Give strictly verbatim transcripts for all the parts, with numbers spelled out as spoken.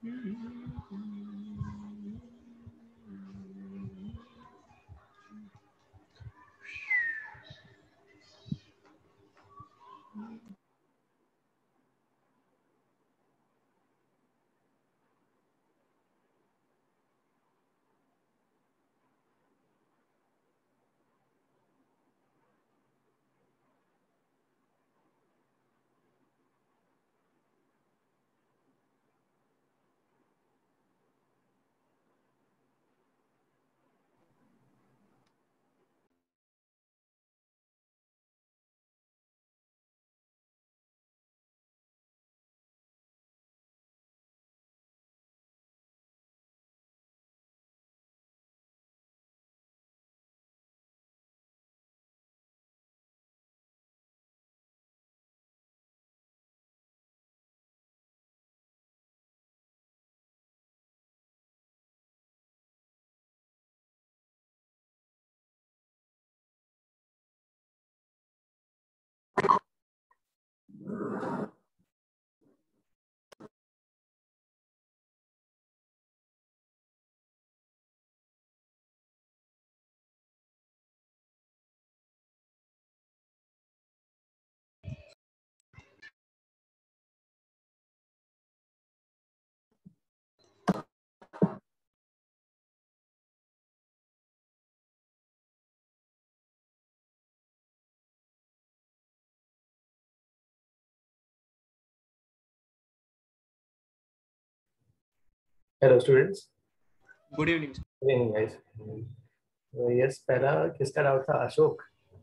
Hello students. Good evening. Good evening guys. So, yes, पहला किसका doubt था? Ashok.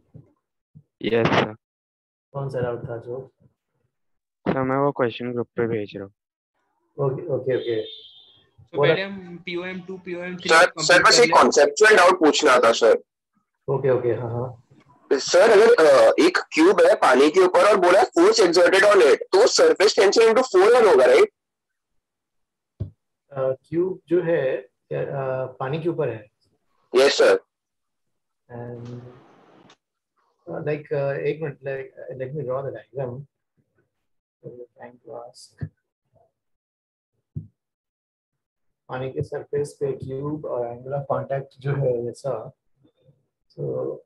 Yes sir. कौन सा डाउट था अशोक? सर मैं वो क्वेश्चन ग्रुप पे भेज रहा हूँ. Okay okay okay. तो पहले हम P O M two P O M three sir sir बस एक कॉन्सेप्चुअल डाउट पूछना था सर. ओके ओके हाँ हाँ. सर अगर अ, एक क्यूब है पानी के ऊपर और बोला फोर्स एक्सर्टेड ऑन इट तो surface tension into four N होगा राइट? क्यूब जो है uh, पानी के ऊपर है. Yes sir. एंड लाइक एक minute, like let me draw the diagram. Trying to ask पानी के सरफेस पे क्यूब और एंगल ऑफ कांटेक्ट जो है ऐसा. तो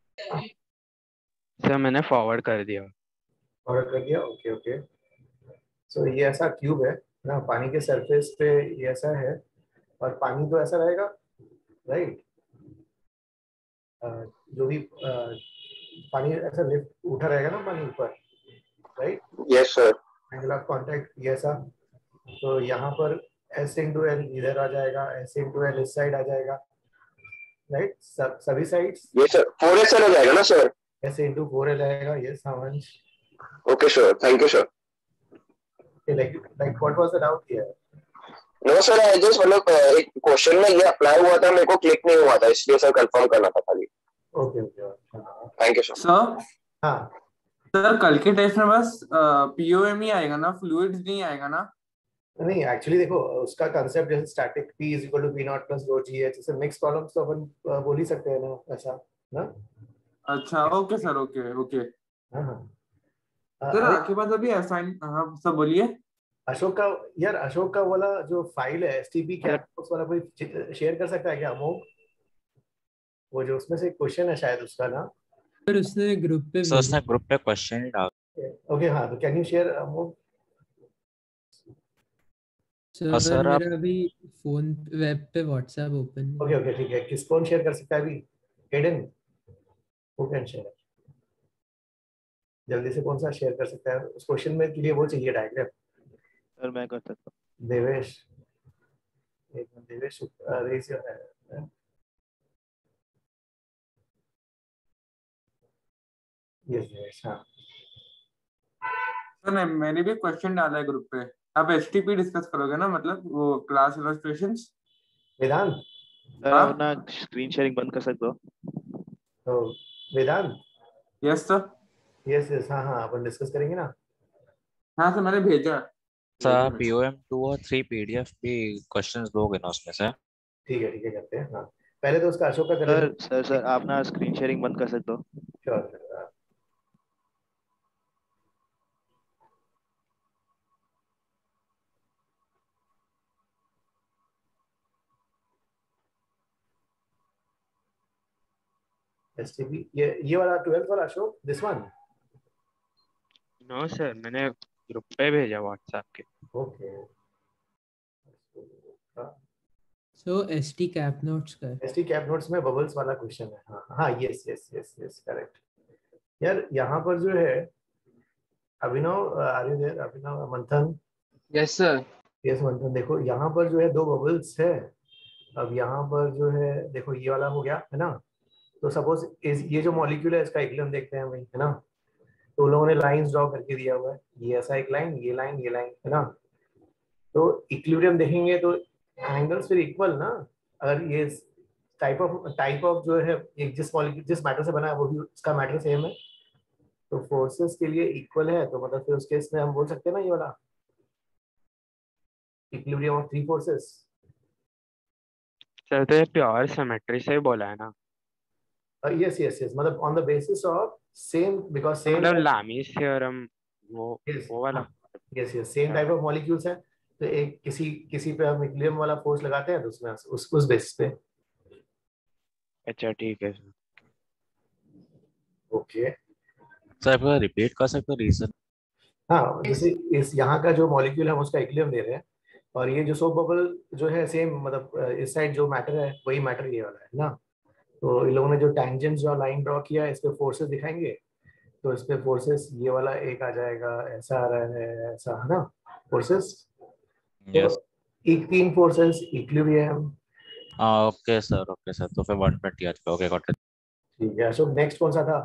सर मैंने फॉरवर्ड कर दिया. फॉरवर्ड कर दिया. Okay okay. सो ये ऐसा क्यूब है ना, पानी के सरफेस पे ये ऐसा है और पानी तो ऐसा रहेगा राइट. जो भी uh, पानी ऐसा लिफ्ट उठा रहेगा ना पानी ऊपर right. Yes sir. Angle of contact ये ऐसा. तो यहाँ पर एस इंटू एल इधर आ जाएगा, एस इंटू एल इस साइड आ जाएगा राइट. सब सभी sides. Yes sir. Four S L हो जाएगा ना sir? S into four L आएगा. यस हाँ Vansh. Okay sir. Thank you sir. Like like what was the doubt here? No sir I just मतलब अ, एक क्वेश्चन में ये अप्लाई हुआ था मेरे को क्लिक नहीं हुआ था इसलिए सर कंफर्म करना था खाली. Okay okay. Thank you sir. Sir हाँ सर कल के टेस्ट में बस P O M ही आएगा ना, फ्लूइड्स नहीं आएगा ना? नहीं एक्चुअली देखो उसका कंसेप्ट जैसे static P is equal to P not plus rho ji h. जैसे मिक्स प्रॉब्लम्स तो अपन अ, बोल ही सकते हैं ना ऐसा ना. अच्छा ओके सर. ओके ओके हाँ हाँ. अ, सर अरे आपके पास अभी असाइन, हाँ सर बोलिए. अशोक का यार, अशोक का वाला जो फाइल है एस टी पी क्या उस वाला कोई शेयर कर सकता है क्या अमोघ? वो जो उसमें से क्वेश्चन है शायद उसका ना. सर उसने ग्रुप पे सर उसने ग्रुप पे क्वेश्चन डाला. ओके हाँ, तो can you share Amogh? Sir sir आप मेरा अभी फोन वेब पे व्हाट्सएप ओपन है. ओके ओके ठीक है. किस कौन शेयर कर सकता है अभी? हेडन हु कैन शेयर? जल्दी से कौन सा शेयर कर सकता है? उस क्वेश्चन में के लिए वो चाहिए डायग्राम. सर मैं कर सकता हूँ. देवेश, एक minute Devesh raise your hand. Yes Devesh हाँ. सर नहीं, मैंने भी क्वेश्चन डाला है ग्रुप पे. आप H T P डिस्कस करोगे ना, मतलब वो क्लास इलस्ट्रेशंस? वेदांत सर हाँ? आप ना स्क्रीन शेयरिंग बंद कर सकते हो? तो Vedant. Yes sir. Yes yes हाँ हाँ अपन डिस्कस करेंगे ना. हाँ सर मैंने भेजा. Sir P O M two और थ्री P D F भी क्वेश्चंस दोगे ना उसमें से? ठीक है ठीक है करते हैं. हाँ पहले तो उसका अशोक का कर सर लेते सर सर आप ना स्क्रीन शेयरिंग बंद कर सकते हो? श्योर. एस टी पी ये ये वाला ट्वेल्थ वाला Ashok, this one. No sir, मैंने ग्रुप पे भेजा व्हाट्सएप के। Okay, so ST cap notes का एसटी कैप नोट्स में बबल्स वाला क्वेश्चन है। हाँ हाँ, yes yes yes yes correct. यार यहाँ पर जो है Abhinav, are you there Abhinav, Manthan? Yes sir. Yes मंथन, देखो यहाँ पर जो है दो बबल्स है। अब यहाँ पर जो है देखो ये वाला हो गया है ना, तो सपोज इस ये जो मॉलिक्यूल है इसका इक्विलिब्रियम देखते हैं भाई, है ना। तो उन लोगों ने लाइंस ड्रॉ करके दिया हुआ है, ये ऐसा एक लाइन, ये लाइन, ये लाइन, है ना। तो इक्विलिब्रियम देखेंगे तो एंगल्स फिर इक्वल ना। अगर ये टाइप ऑफ टाइप ऑफ जो है एक जिस मॉलिक्यूल जिस मैटर से बना है वो भी उसका मैटर सेम है, तो फोर्सेस के लिए इक्वल है, तो मतलब फिर उस केस में हम बोल सकते हैं ना ये वाला equilibrium of three forces. Sir तो ये प्योर सिमेट्री से ही बोला है ना? यस यस यस, मतलब on the basis of same, because same मतलब लामीज थ्योरम वो वो वाला। Yes yes, same type of molecules है, तो एक किसी किसी पे हम इक्विलिब्रियम वाला फोर्स लगाते हैं तो उसमें उस उस बेसिस पे। अच्छा ठीक है सर। ओके सर पूरा रिपीट कर सकते हो रीजन? हाँ, जैसे इस यहाँ का जो मॉलिक्यूल है हम उसका इक्विलिब्रियम ले रहे हैं, और ये जो सोप बबल जो है सेम, मतलब इस साइड जो मैटर है वही मैटर ये वाला है ना। तो इन लोगों ने जो टैंजेंट जो लाइन ड्रॉ किया है इस पे फोर्सेस दिखाएंगे, तो इस पे फोर्सेस ये वाला एक आ जाएगा, ऐसा आ रहा है, ऐसा है ना फोर्सेस। यस। एक तीन फोर्सेस इक्विलिब्रियम। हाँ ओके सर, ओके सर, तो फिर वन ट्वेंटी आज पे ओके गॉट इट। ठीक है अशोक, नेक्स्ट कौन सा था?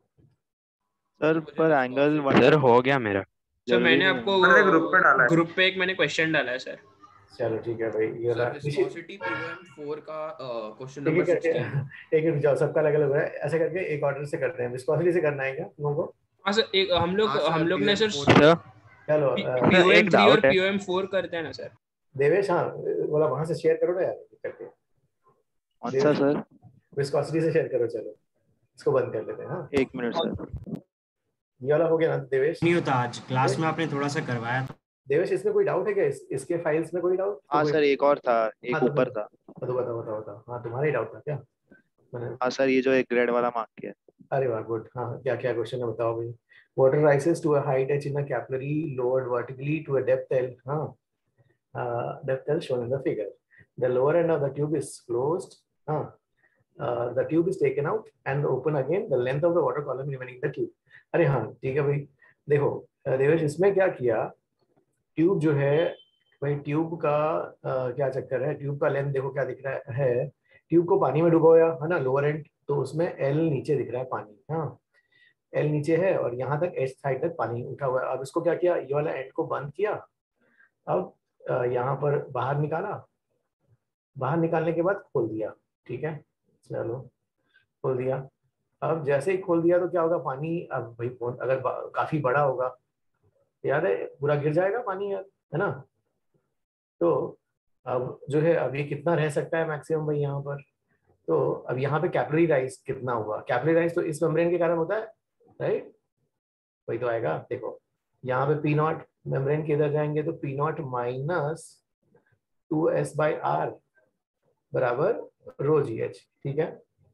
सर पर एंगल सर हो गया मेरा। सर मैंने आपको मैंने ग्रुप पे डाला है। ग्रुप पे एक मैंने क्वेश्चन डाला है सर। चलो ठीक है भाई, ये वाला विस्कोसिटी पीओएम फोर का क्वेश्चन एक नंबर एक करके सिक्सटीन। एक एक जाओ, सबका अलग अलग है, ऐसे करके एक ऑर्डर से करते हैं। विस्कोसिटी से करना है क्या तुम लोगों को? हाँ सर, एक हम लोग हाँ सर, हम लोग ने सर सर चलो अ, पीओएम एक थ्री और doubt है। पीओएम फोर करते हैं ना सर। देवेश, हाँ बोला वहां से शेयर करो ना यार करके। कौन सा सर? विस्कोसिटी से शेयर करो, चलो इसको बंद कर लेते हैं। हाँ एक मिनट सर। ये वाला हो गया ना देवेश? नहीं होता आज क्लास में आपने थोड़ा सा करवाया था। देवेश इसमें कोई डाउट है क्या? इस, इसके फाइल्स में कोई डाउट? हाँ सर एक और था, एक हाँ, तो ऊपर था। बताओ बताओ बताओ बताओ। हाँ तुम्हारा ही डाउट था क्या? मैंने हाँ सर ये जो एक ग्रेड वाला मार्क किया है। अरे वाह गुड। हाँ क्या क्या क्वेश्चन है बताओ भाई। Water rises to a height h in a capillary lowered vertically to a depth L. हाँ uh, depth L shown in the figure. The lower end of the tube is closed. हाँ uh, the tube is taken out and open again. The length of the water column remaining in the tube. अरे हाँ ठीक है भाई। देखो देवेश इसमें क्या किया, ट्यूब जो है भाई, ट्यूब का uh, क्या चक्कर है, ट्यूब का लेंथ देखो क्या दिख रहा है। ट्यूब को पानी में डुबोया है ना लोअर एंड, तो उसमें एल नीचे दिख रहा है पानी। हाँ एल नीचे है और यहाँ तक एच साइड तक पानी उठा हुआ है। अब इसको क्या किया, ये वाला एंड को बंद किया, अब यहाँ पर बाहर निकाला, बाहर निकालने के बाद खोल दिया। ठीक है चलो खोल दिया। अब जैसे ही खोल दिया तो क्या होगा, पानी अब भाई अगर काफी बड़ा होगा याद है पूरा गिर जाएगा पानी यार, है ना। तो अब जो है अब ये कितना रह सकता है मैक्सिमम भाई यहाँ पर। तो अब यहाँ पे कैपिलरी राइज कितना हुआ, कैपिलरी राइज तो इस मेम्ब्रेन के कारण होता है राइट, वही तो आएगा। देखो यहाँ पे पी नॉट, मेम्ब्रेन के इधर जाएंगे तो P not minus two S by R बराबर रो जी एच। ठीक है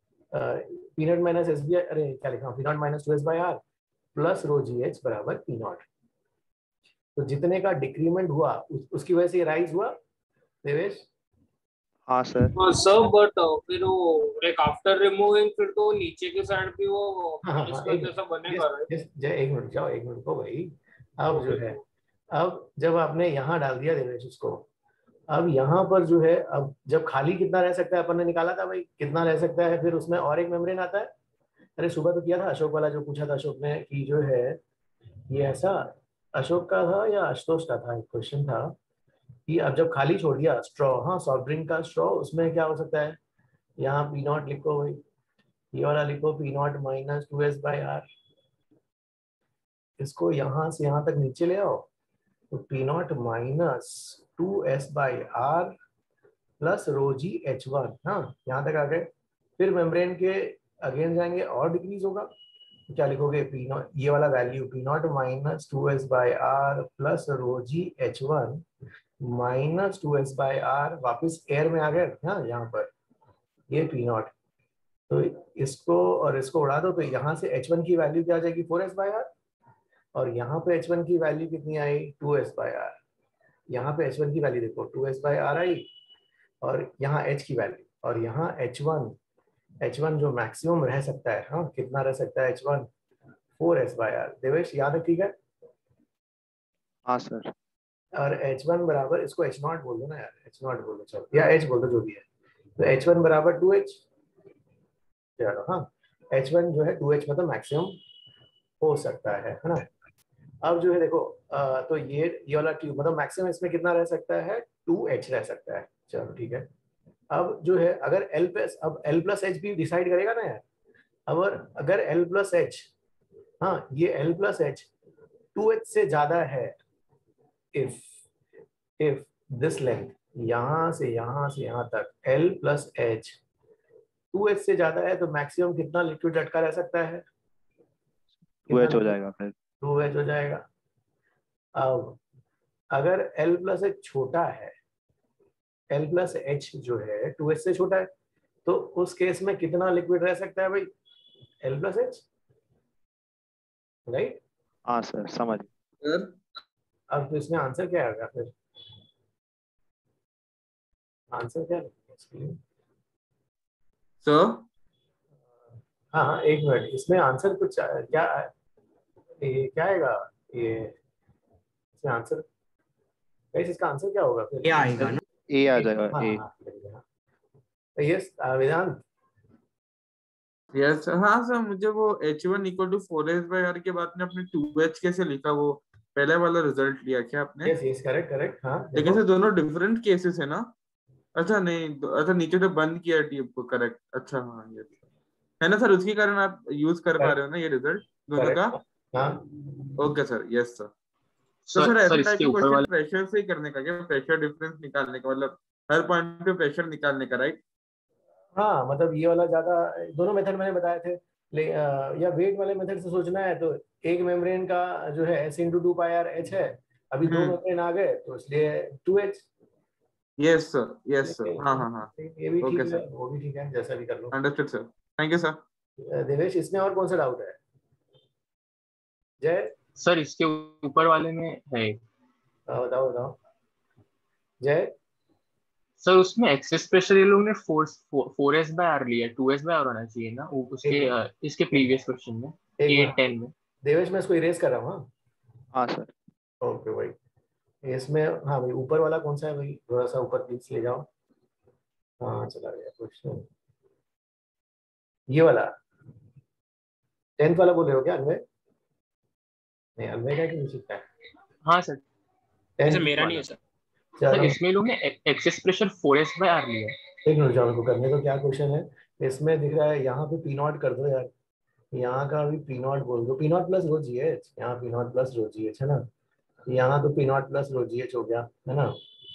P not minus S B I, अरे क्या लिखा, P not minus two S by are plus rho ji H बराबर पी नॉट। तो जितने का डिक्रीमेंट हुआ उस, उसकी वजह से राइज हुआ देवेश। हाँ सर। सर बट फिर वो एक आफ्टर रिमूविंग फिर तो नीचे के साइड भी वो हाँ हाँ इसका एक जैसा बनेगा राइट। मिनट एक मिनट जाओ, एक मिनट को भाई। अब जो है अब जब आपने यहाँ डाल दिया देवेश उसको, अब यहाँ पर जो है अब जब खाली कितना रह सकता है अपन ने निकाला था भाई, कितना रह सकता है, फिर उसमें और एक मेम्ब्रेन आता है। अरे सुबह तो किया था अशोक वाला जो पूछा था अशोक ने कि जो है ये ऐसा अशोक का था या आशुतोष का था, एक क्वेश्चन था कि अब जब खाली छोड़ दिया स्ट्रॉ, हाँ सॉफ्ट ड्रिंक का स्ट्रॉ, उसमें क्या हो सकता है, यहाँ पी नॉट लिखो भाई, ये वाला लिखो P not minus two S by R, इसको यहाँ से यहाँ तक नीचे ले आओ तो P not minus two S by are plus rho ji h one. हाँ यहाँ तक आ गए। फिर मेम्ब्रेन के अगेन जाएंगे और डिक्रीज होगा, क्या लिखोगे, पी नॉट ये वाला value P not minus two S by are plus rho ji h one minus two S by R, वापिस एयर में आ गए। हाँ यहाँ पर ये पी नॉट तो इसको और इसको उड़ा दो तो यहाँ से एच वन की वैल्यू क्या आ जाएगी, फोर एस बाई आर, और यहाँ पे एच वन की वैल्यू कितनी आई, टू एस बाई आर। यहाँ पे एच वन की वैल्यू देखो टू एस बाई आर आई, और यहाँ h की वैल्यू, और यहाँ एच वन, एच वन जो मैक्सिमम रह सकता है, हाँ कितना रह सकता है h one, four S by R. Devesh याद है, ठीक है? हाँ सर। और एच वन बराबर, इसको एच नॉट बोल दो ना यार, एच नॉट बोल दो चलो, या एच बोल दो जो भी है। तो एच वन बराबर टू एच, चलो हाँ, एच वन जो है टू एच मतलब मैक्सिमम हो सकता है है ना। अब जो है देखो आ, तो ये ये वाला ट्यूब मतलब मैक्सिमम इसमें कितना रह सकता है, टू एच रह सकता है। चलो ठीक है। अब जो है अगर L प्लस, अब L प्लस एच भी डिसाइड करेगा ना यार, अगर अगर L प्लस एच, हाँ ये L plus h two h से ज्यादा है, इफ इफ दिस लेंथ यहाँ से यहाँ से यहाँ तक L plus h two h से ज्यादा है, तो मैक्सिमम कितना लिक्विड लटका रह सकता है, टू एच हो जाएगा फिर। टू एच हो जाएगा। अब अगर L प्लस एच छोटा है, L प्लस एच जो है टू एच से छोटा है, तो उस केस में कितना लिक्विड रह सकता है भाई, L प्लस एच, राइट? हाँ सर समझ। सर अब तो इसमें आंसर क्या आएगा फिर, आंसर क्या है? सर हाँ हाँ एक मिनट, इसमें आंसर कुछ क्या, ये क्या आएगा, ये इसमें आंसर, गाइस इसका आंसर क्या होगा फिर? ये आएगा ना, ए आ जाएगा हाँ ए। हाँ यस वेदांत। यस हाँ सर, मुझे वो h one equal to four S by R के बाद में आपने टू एच कैसे लिखा, वो पहले वाला रिजल्ट लिया क्या आपने? यस यस करेक्ट करेक्ट हाँ। लेकिन सर दोनों डिफरेंट केसेस है ना? अच्छा नहीं, अच्छा नीचे तो बंद किया ट्यूब को, करेक्ट। अच्छा हाँ ये है ना सर, उसके कारण आप यूज कर पा रहे हो ना ये रिजल्ट दोनों का? हाँ ओके सर, यस सर। तो सर सर सर ऐसा इसके टाइप का ऊपर क्वेश्चन वाले प्रेशर से ही करने का क्या, प्रेशर डिफरेंस निकालने का, मतलब हर पॉइंट पे प्रेशर निकालने का, राइट? हाँ मतलब ये वाला ज्यादा, दोनों मेथड मैंने बताए थे, ले, आ, या वेट वाले मेथड से सोचना है तो एक मेम्ब्रेन का जो है S into two pi R h है, अभी दो हम्म। मेम्ब्रेन आ गए तो इसलिए two h. Yes sir, yes sir, हाँ हाँ हाँ, ये भी ओके ठीक है, सर, वो भी ठीक है, जैसा भी कर लो। Understood sir, thank you sir. Devesh इसमें और कौन सा डाउट है? जय सर इसके ऊपर वाले में है, हाँ, बताओ बताओ जय। सर उसमें एक्सेस प्रेशर ये लोग ने four four S by R लिया, टू एस बाय आर होना चाहिए ना वो उसके एक अ, इसके प्रीवियस क्वेश्चन में एक एट मिनट टेन में। देवेश मैं इसको इरेज कर रहा हूँ। हाँ हाँ सर। ओके भाई, इसमें हाँ भाई ऊपर वाला कौन सा है भाई, थोड़ा सा ऊपर प्लीज ले जाओ। हाँ चला गया क्वेश्चन, ये वाला टेंथ वाला बोल रहे हो क्या अनवय? नहीं अनवय का कि निश्चित का? हाँ सर, वैसे मेरा नहीं है सर। सर चलो इसमें लोग ने excess pressure four S by R लिया। एक मिनट जाओ, करने को क्या क्वेश्चन है इसमें दिख रहा है, यहाँ पे पी नॉट कर दो यार, यहाँ का भी पी नॉट बोल दो, P not plus rho ji h, यहाँ P not plus rho ji h है ना, यहाँ तो P not plus rho ji h हो गया है ना,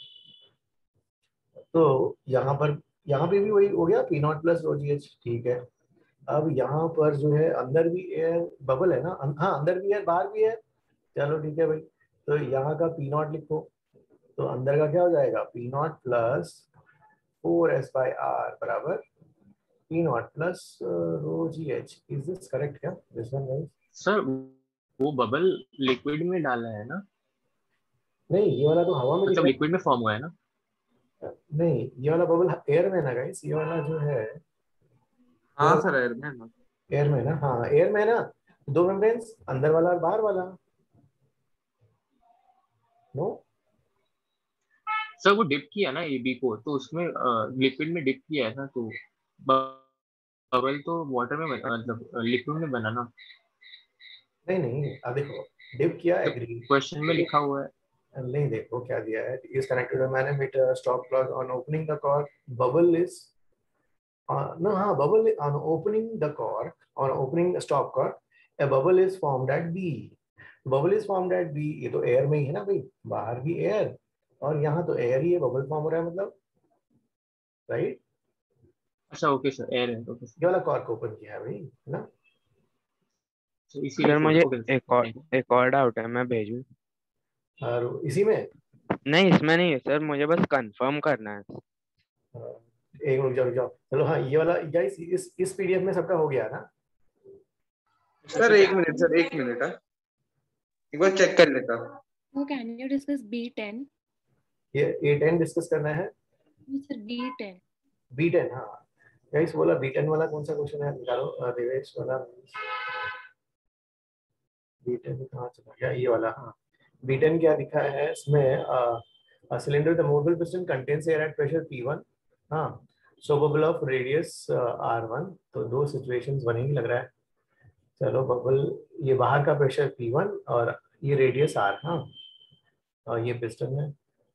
तो यहाँ पर यहाँ पे भी वही हो गया P not plus rho ji H, ठीक है। अब यहाँ पर जो है अंदर भी एयर बबल है ना, अं, हाँ अंदर भी है बाहर भी है, चलो ठीक है भाई, तो यहाँ का पी नॉट लिखो, तो अंदर का क्या हो जाएगा, P not plus four S by R बराबर P not plus rho ji H. Is this correct क्या, दिस वन गाइस? सर वो बबल लिक्विड में डाला है ना, नहीं ये वाला तो हवा में दिख मतलब रहा लिक्विड में फॉर्म हुआ है ना? है, नहीं ये वाला बबल एयर में ना गाइस, ये वाला जो है हाँ सर, एयर में ना, एयर में ना, हाँ एयर में ना, दो मेम्ब्रेन्स अंदर वाला और बाहर वाला, नो सर वो डिप किया ना ए बी को, तो उसमें लिक्विड में डिप किया है ना, तो बबल तो वाटर में बना, मतलब लिक्विड में बना ना। नहीं नहीं अब देखो डिप किया एग्री, क्वेश्चन में लिखा हुआ है, नहीं देखो क्या दिया है, is connected manometer stop clock on opening the cork bubble is no हाँ bubble on opening the cork, on opening the stop cork a bubble is formed at B, bubble is formed at B, ये तो air में ही है ना भाई, बाहर भी air और यहाँ तो एयर ही है, बबल फॉर्म हो रहा है मतलब, राइट? अच्छा ओके सर, एयर है, ओके ये वाला कॉर्क ओपन किया है भाई, है ना? सर इसीलिए सर मुझे ओके एक और एक और डाउट है, मैं भेजूं? और इसी में नहीं इसमें नहीं है सर, मुझे बस कंफर्म करना है। एक मिनट जाओ जाओ चलो हाँ ये वाला गाइस इस इस पीडीएफ में सबका हो गया ना? सर एक मिनट सर एक मिनट हाँ एक बार चेक कर लेता हूँ। So can you discuss B ten? ये ए टेन डिस्कस करना है। Sir, B ten. B ten हाँ गाइस बोला बी टेन वाला कौन सा क्वेश्चन है निकालो अ, देवेश वाला बी टेन कहाँ चला गया ये वाला हाँ बी टेन क्या लिखा है इसमें a cylinder with a movable piston contains air at pressure P one हाँ so bubble of radius uh, R one तो दो situations बनेंगी लग रहा है। चलो बबल ये बाहर का प्रेशर P one और ये रेडियस R हाँ और ये पिस्टन है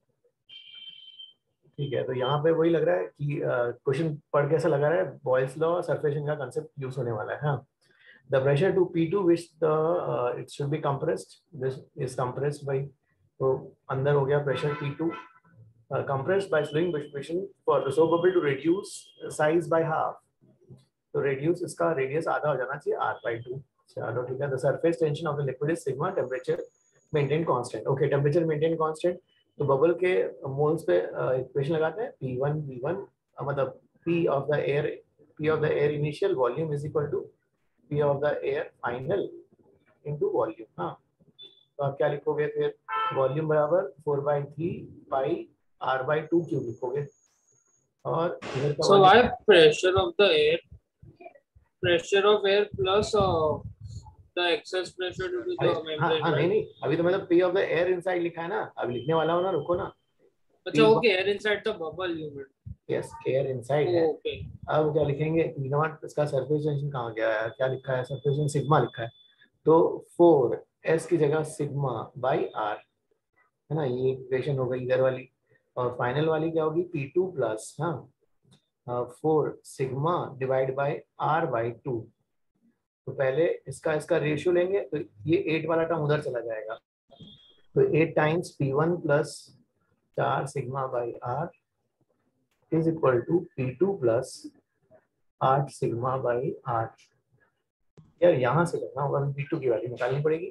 ठीक है। तो यहाँ पे वही लग रहा है कि क्वेश्चन uh, पढ़ के ऐसा लग रहा है बॉयल्स लॉ सरफेस का कंसेप्ट यूज होने वाला है हाँ। The pressure to P two which the uh, it should be compressed this is compressed by तो अंदर हो गया pressure P two uh, compressed by slowing precipitation for the soap bubble to reduce size by half तो reduce इसका radius आधा हो जाना चाहिए R by two चलो ठीक है। The surface tension of the liquid is sigma temperature maintained constant okay temperature maintained constant तो बबल के मोल्स पे इक्वेशन uh, लगाते हैं P one V one uh, मतलब P of the air P of the air initial volume is equal to P of the air final into volume हाँ तो आप क्या लिखोगे फिर वॉल्यूम बराबर four by three pi R by two cube लिखोगे और इधर का So why pressure of the air pressure of air plus uh, the excess pressure due to the हाँ membrane हाँ नहीं right? नहीं अभी तो मतलब P of the air inside लिखा है ना अब लिखने वाला हो ना रुको ना अच्छा okay air inside the bubble you meant यस एयर इनसाइड है okay अब क्या लिखेंगे P नॉट इसका सरफेस टेंशन कहाँ गया है क्या लिखा है सरफेस टेंशन सिग्मा लिखा है तो फोर एस की जगह सिग्मा बाई आर है ना ये इक्वेशन हो गई इधर वाली और फाइनल वाली क्या होगी P टू प्लस हाँ four sigma divide by R by two तो पहले इसका इसका रेशियो लेंगे तो ये एट वाला टर्म उधर चला जाएगा तो eight times P one plus चार sigma by are is equal to P two plus आठ सिग्मा बाई आर यार यहाँ से करना होगा P टू की वैल्यू निकालनी पड़ेगी।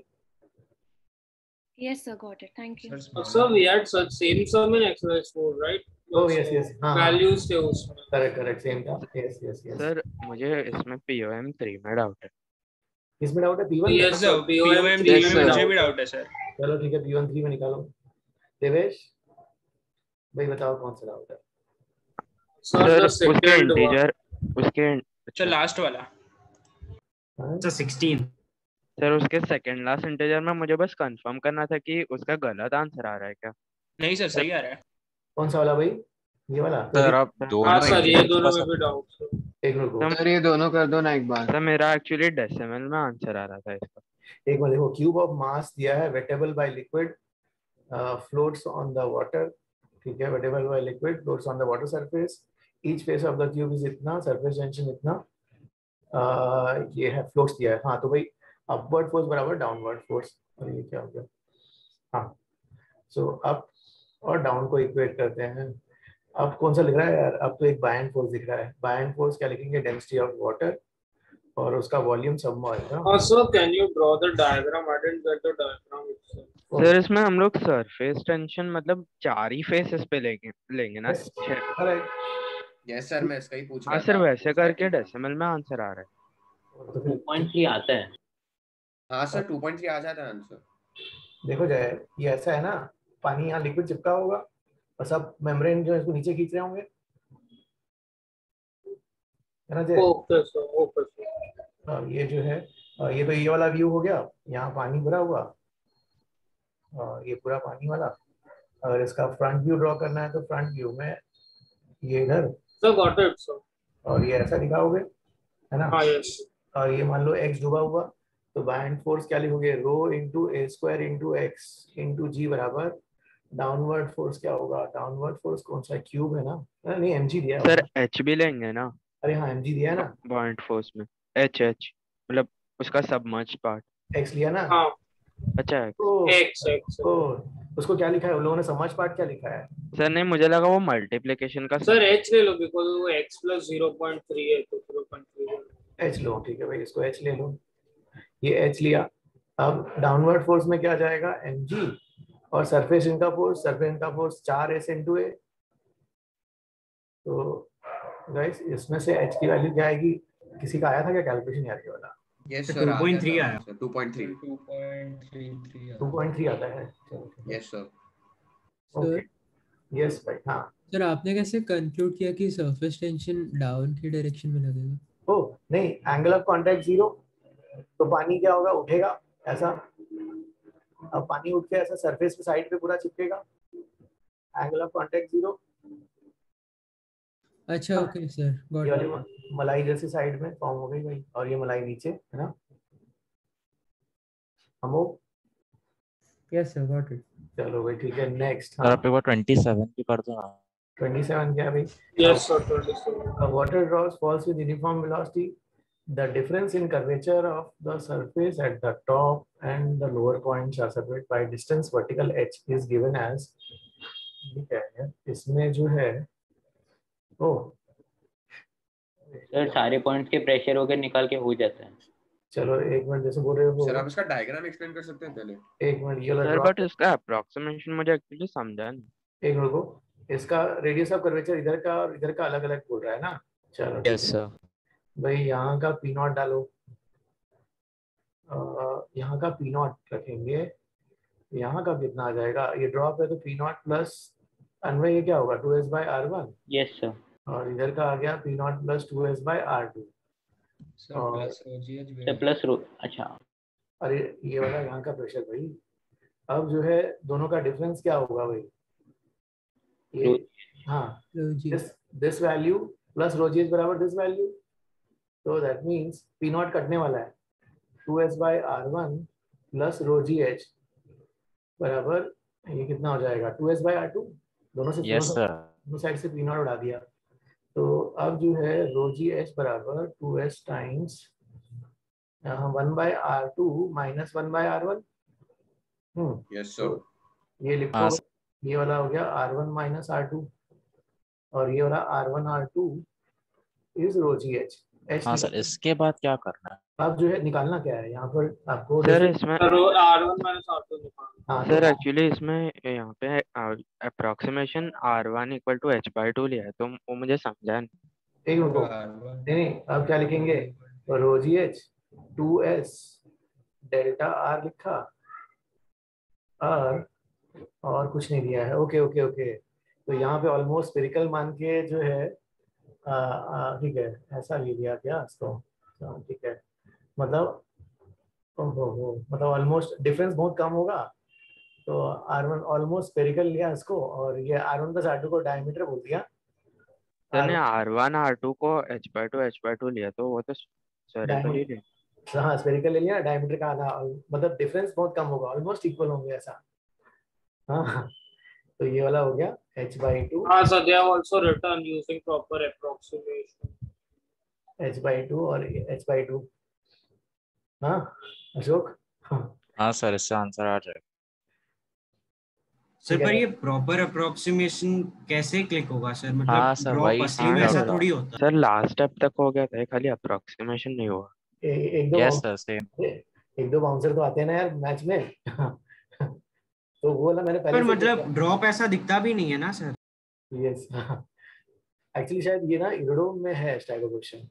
Yes, sir, got it. Thank you. so we had such same sum in exercise four right Oh yes yes हाँ values थे उसमें करेक्ट करेक्ट सेम था यस यस यस सर मुझे इसमें P O M three में doubt है। किसमें doubt है P one yes sir P O M three three में में मुझे भी डाउट है सर। चलो ठीक है P वन थ्री में निकालो देवेश भाई बताओ कौन सा डाउट है sir सर the उसके second one इंटीजर उसके अच्छा लास्ट वाला हाँ? अच्छा सिक्सटीन सर उसके सेकंड लास्ट इंटीजर में मुझे बस कंफर्म करना था कि उसका गलत आंसर आ रहा है क्या। नहीं सर सही आ रहा है। कौन सा वाला भाई ये वाला सर आप हाँ दोनों सर ये दोनों में एक भी डाउट एक मिनट रुको सर ये दोनों कर दो ना एक बार सर मेरा एक्चुअली डेसिमल में आंसर आ रहा था इसका। एक बार देखो क्यूब ऑफ मास दिया है wettable by liquid floats on the water ठीक है wettable by liquid floats on the water surface each face of the cube is इतना सरफेस टेंशन इतना uh, ये है फ्लोट्स दिया है हाँ तो भाई अपवर्ड फोर्स बराबर डाउनवर्ड फोर्स और ये क्या हो गया हाँ सो अप और डाउन को इक्वेट करते हैं। अब कौन सा लिख रहा है यार अब तो एक बायन फोर्स दिख रहा है बायन फोर्स क्या लिखेंगे डेंसिटी ऑफ वाटर और उसका वॉल्यूम सबमर्ज ना also can you draw the diagram I didn't get the diagram itself sir इसमें हम लोग सरफेस टेंशन मतलब चार ही फेसेस पे लेंगे लेंगे ना छह। करेक्ट यस सर मैं इसका ही पूछ हाँ रहा सर था। वैसे करके डेसिमल में आंसर आ रहा है। टू पॉइंट थ्री आता है। हाँ सर टू पॉइंट थ्री आ जाता है आंसर। देखो जाए ये ऐसा है ना पानी यहाँ लिक्विड चिपका होगा और सब मेम्ब्रेन जो है इसको नीचे खींच रहे होंगे है ना जय ओके सर ओके सर और ये जो है और ये तो ये वाला व्यू हो गया यहाँ पानी भरा हुआ और ये पूरा पानी वाला अगर इसका फ्रंट व्यू ड्रॉ करना है तो फ्रंट व्यू में ये इधर सर गॉट इट सर और ये ऐसा दिखाओगे है ना हाँ यस और ये मान लो एक्स डूबा हुआ तो बायन फोर्स क्या लिखोगे rho into a square into x into g बराबर डाउनवर्ड फोर्स क्या होगा डाउनवर्ड फोर्स कौन सा क्यूब है ना नहीं एम जी दिया है सर एच भी लेंगे ना। अरे हाँ एम जी दिया है ना पॉइंट फोर्स में एच एच मतलब उसका सबमर्ज पार्ट एक्स लिया ना हाँ अच्छा तो एक्स एक्स तो उसको क्या लिखा है उन लोगों ने समझ पार्ट क्या लिखा है सर नहीं मुझे लगा वो मल्टीप्लिकेशन का सर एच ले लो बिकॉज़ वो x plus zero point three है तो जीरो पॉइंट थ्री एच लो ठीक है भाई इसको एच ले लो ये एच लिया अब डाउनवर्ड फोर्स में क्या जाएगा एम जी और सरफेस इनका फोर्स सरफेस इनका फोर्स चार एस इंटू ए तो गाइस इसमें से h की वैल्यू क्या आएगी? किसी का आया था क्या कैलकुलेशन यार ये वाला? यस तो सर आ गया टू पॉइंट थ्री था आया। Answer two point three two point three three two point three आता है। चलो ठीक है। Yes sir okay sir yes भाई हाँ। सर आपने कैसे कंक्लूड किया कि सरफेस टेंशन डाउन की डायरेक्शन में लगेगा? ओ नहीं, एंगल ऑफ कांटेक्ट जीरो, तो पानी क्या होगा? उठेगा ऐसा। अब पानी उठ के ऐसा सरफेस पे साइड पे पूरा चिपकेगा। Angle of contact zero. अच्छा ओके सर गॉट ये वाली इट। म- मलाई जैसे साइड में फॉर्म हो गई भाई, और ये मलाई नीचे है ना। हम यस सर गॉट इट। चलो भाई ठीक है। नेक्स्ट सर हाँ आप एक बार ट्वेंटी सेवन की कर दो ना। ट्वेंटी सेवन क्या है भाई? Yes, sir. twenty-seven. A water drops falls with uniform velocity. The difference in curvature of the surface at the top and the lower points are separated by distance vertical h is given as, ये क्या है इसमें जो है? ओ sir सारे points के pressure वगैरह निकाल के हो जाता है। चलो एक मिनट, जैसे बोल रहे हो सर आप इसका डायग्राम एक्सप्लेन कर सकते हैं पहले? एक मिनट, ये वाला सर ड्रॉप बट इसका अप्रोक्सीमेशन मुझे एक्चुअली समझा नहीं। एक मिनट को, इसका रेडियस ऑफ कर्वेचर इधर का और इधर का अलग अलग बोल रहा है ना। चलो ठीक यस है सर। भाई, यहाँ का पी नॉट डालो, अ, यहाँ का पी नॉट रखेंगे, यहाँ का कितना आ जाएगा? ये ड्रॉप है तो पी नॉट प्लस अन्वय ये क्या होगा? Two S by are one. Yes sir. और इधर का आ गया P not plus two S by are two. Sir plus o g h भी सर प्लस रो अच्छा। अरे ये वाला यहाँ का प्रेशर भाई। अब जो है दोनों का डिफरेंस क्या होगा भाई? ये हाँ, this this value plus rho ji H बराबर दिस वैल्यू, तो दैट मीन्स पी नॉट कटने वाला है। Two S by are one plus rho ji H बराबर ये कितना हो जाएगा? Two S by are two. दोनों से यस सर। दोनों साइड से पी नॉट उड़ा दिया, तो अब जो है रो जी एच बराबर two s times one by are two minus one by are one. Hmm yes sir. ये लिखो हाँ ये वाला हो गया r one minus r two, और ये वाला r one are two is rho ji h. हाँ सर, इसके बाद क्या करना है? अब जो है निकालना क्या है यहाँ पर आपको? सर इसमें R one minus R two निकालना। हाँ सर तो एक्चुअली इसमें यहाँ पे approximation r one equal to H by two लिया है, तो वो मुझे समझा नहीं। एक मिनट को, नहीं नहीं अब क्या लिखेंगे? रो जी h two s delta r लिखा, और और कुछ नहीं दिया है। ओके ओके ओके, तो यहाँ पे ऑलमोस्ट स्फेरिकल मान के जो है ठीक है, ऐसा ले लिया क्या इसको? ठीक है, मतलब ओहो हो, मतलब ऑलमोस्ट डिफरेंस बहुत कम होगा, तो आर वन ऑलमोस्ट स्फेरिकल लिया इसको, और ये r one plus r two को डायमीटर बोल दिया। सर ने आर वन आर टू को h by two H by two लिया, तो वो तो स्फेरिकल ही लिया। हाँ स्फेरिकल ले लिया, डायमीटर का आधा, मतलब डिफरेंस बहुत कम होगा, ऑलमोस्ट इक्वल होंगे ऐसा। हाँ तो ये वाला हो गया h by टू। हाँ sir, they have also written using proper approximation. h by two और h by टू। हाँ अशोक। हाँ सर, इससे आंसर आ जाएगा। सर पर ये प्रॉपर अप्रोक्सीमेशन कैसे क्लिक होगा सर? मतलब हाँ सर, ड्रॉप वही असली में ऐसा थोड़ी होता। सर लास्ट स्टेप तक हो गया था, खाली अप्रोक्सीमेशन नहीं हुआ। ए, एक दो यस सर, सेम। एक दो बाउंसर तो आते हैं ना यार मैच में। तो वो वाला मैंने पहले पर से मतलब ड्रॉप ऐसा दिखता भी नहीं है ना सर? यस एक्चुअली शायद ये ना इरोडोम में है इस टाइप का क्वेश्चन,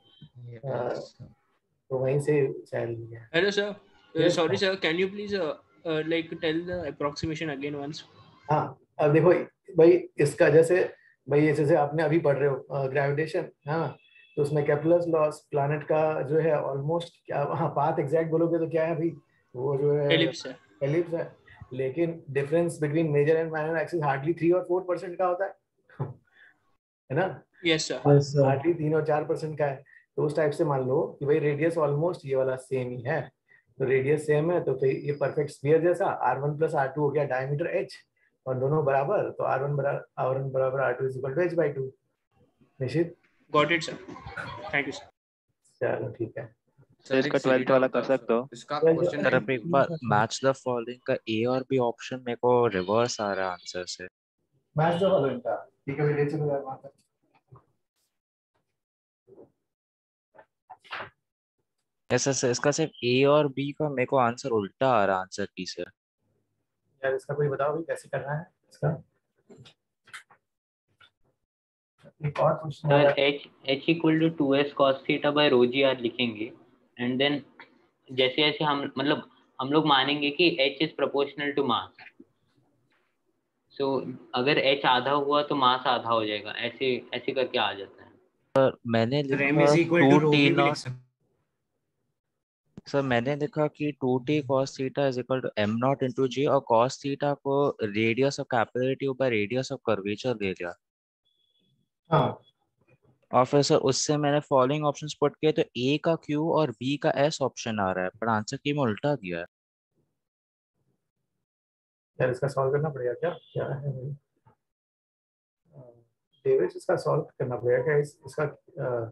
तो वहीं से शायद लिया है। Hello sir, Yes, sorry sir. Sir, can you please like tell the approximation again once? हाँ अब देखो भाई, इसका जैसे भाई जैसे आपने अभी पढ़ रहे हो ग्रेविटेशन, हाँ तो उसमें केप्लर्स लॉस प्लैनेट का जो है ऑलमोस्ट क्या, हाँ पाथ एग्जैक्ट बोलोगे तो क्या है भाई? वो जो है एलिप्स है। एलिप्स है, लेकिन difference between major and minor axis hardly three और फोर परसेंट का होता है है ना? Yes sir. हार्डली तीन और चार परसेंट का है, तो उस टाइप से मान लो कि भाई रेडियस ऑलमोस्ट ये वाला सेम ही है, तो रेडियस सेम है, तो फिर ये परफेक्ट स्फीयर जैसा r one plus r two हो गया डायमीटर h, और दोनों बराबर, तो आर वन बराबर आर वन बराबर are two is equal to h by two. निश्चित got it sir, thank you sir. चलो ठीक है। सर इसका ट्वेल्थ वाला कर सकते हो? इसका क्वेश्चन सर अब एक बार मैच द फॉलोइंग का ए और बी ऑप्शन मेरे को रिवर्स आ रहा है आंसर से। मैच द फॉलोइंग का ठीक है, ले चलो यार वहां तक। यस सर, इसका सिर्फ ए और बी का मेरे को आंसर उल्टा आ रहा है आंसर की से। यार इसका कोई बताओ भाई कैसे करना है इसका? एक और question sir h h equal to two s cos theta by rho g r लिखेंगे एंड देन जैसे जैसे हम मतलब हम लोग मानेंगे कि h is proportional to mass, so अगर h आधा हुआ तो मास आधा हो जाएगा, ऐसे ऐसे करके आ जाता है। सर मैंने सर m लिखा is equal to two rho t भी लिख नॉट सकते सर मैंने लिखा कि two t cos theta is equal to m not into जी और cos थीटा को radius of capillary tube by radius of curvature दे दिया। हाँ और फिर सर उससे मैंने फॉलोइंग ऑप्शंस पुट किए तो ए का क्यू और बी का एस ऑप्शन आ रहा है, पर आंसर की में उल्टा दिया है। यार इसका सॉल्व करना पड़ेगा क्या, क्या है भाई डेविड, इसका सॉल्व करना पड़ेगा क्या इस, इसका अ,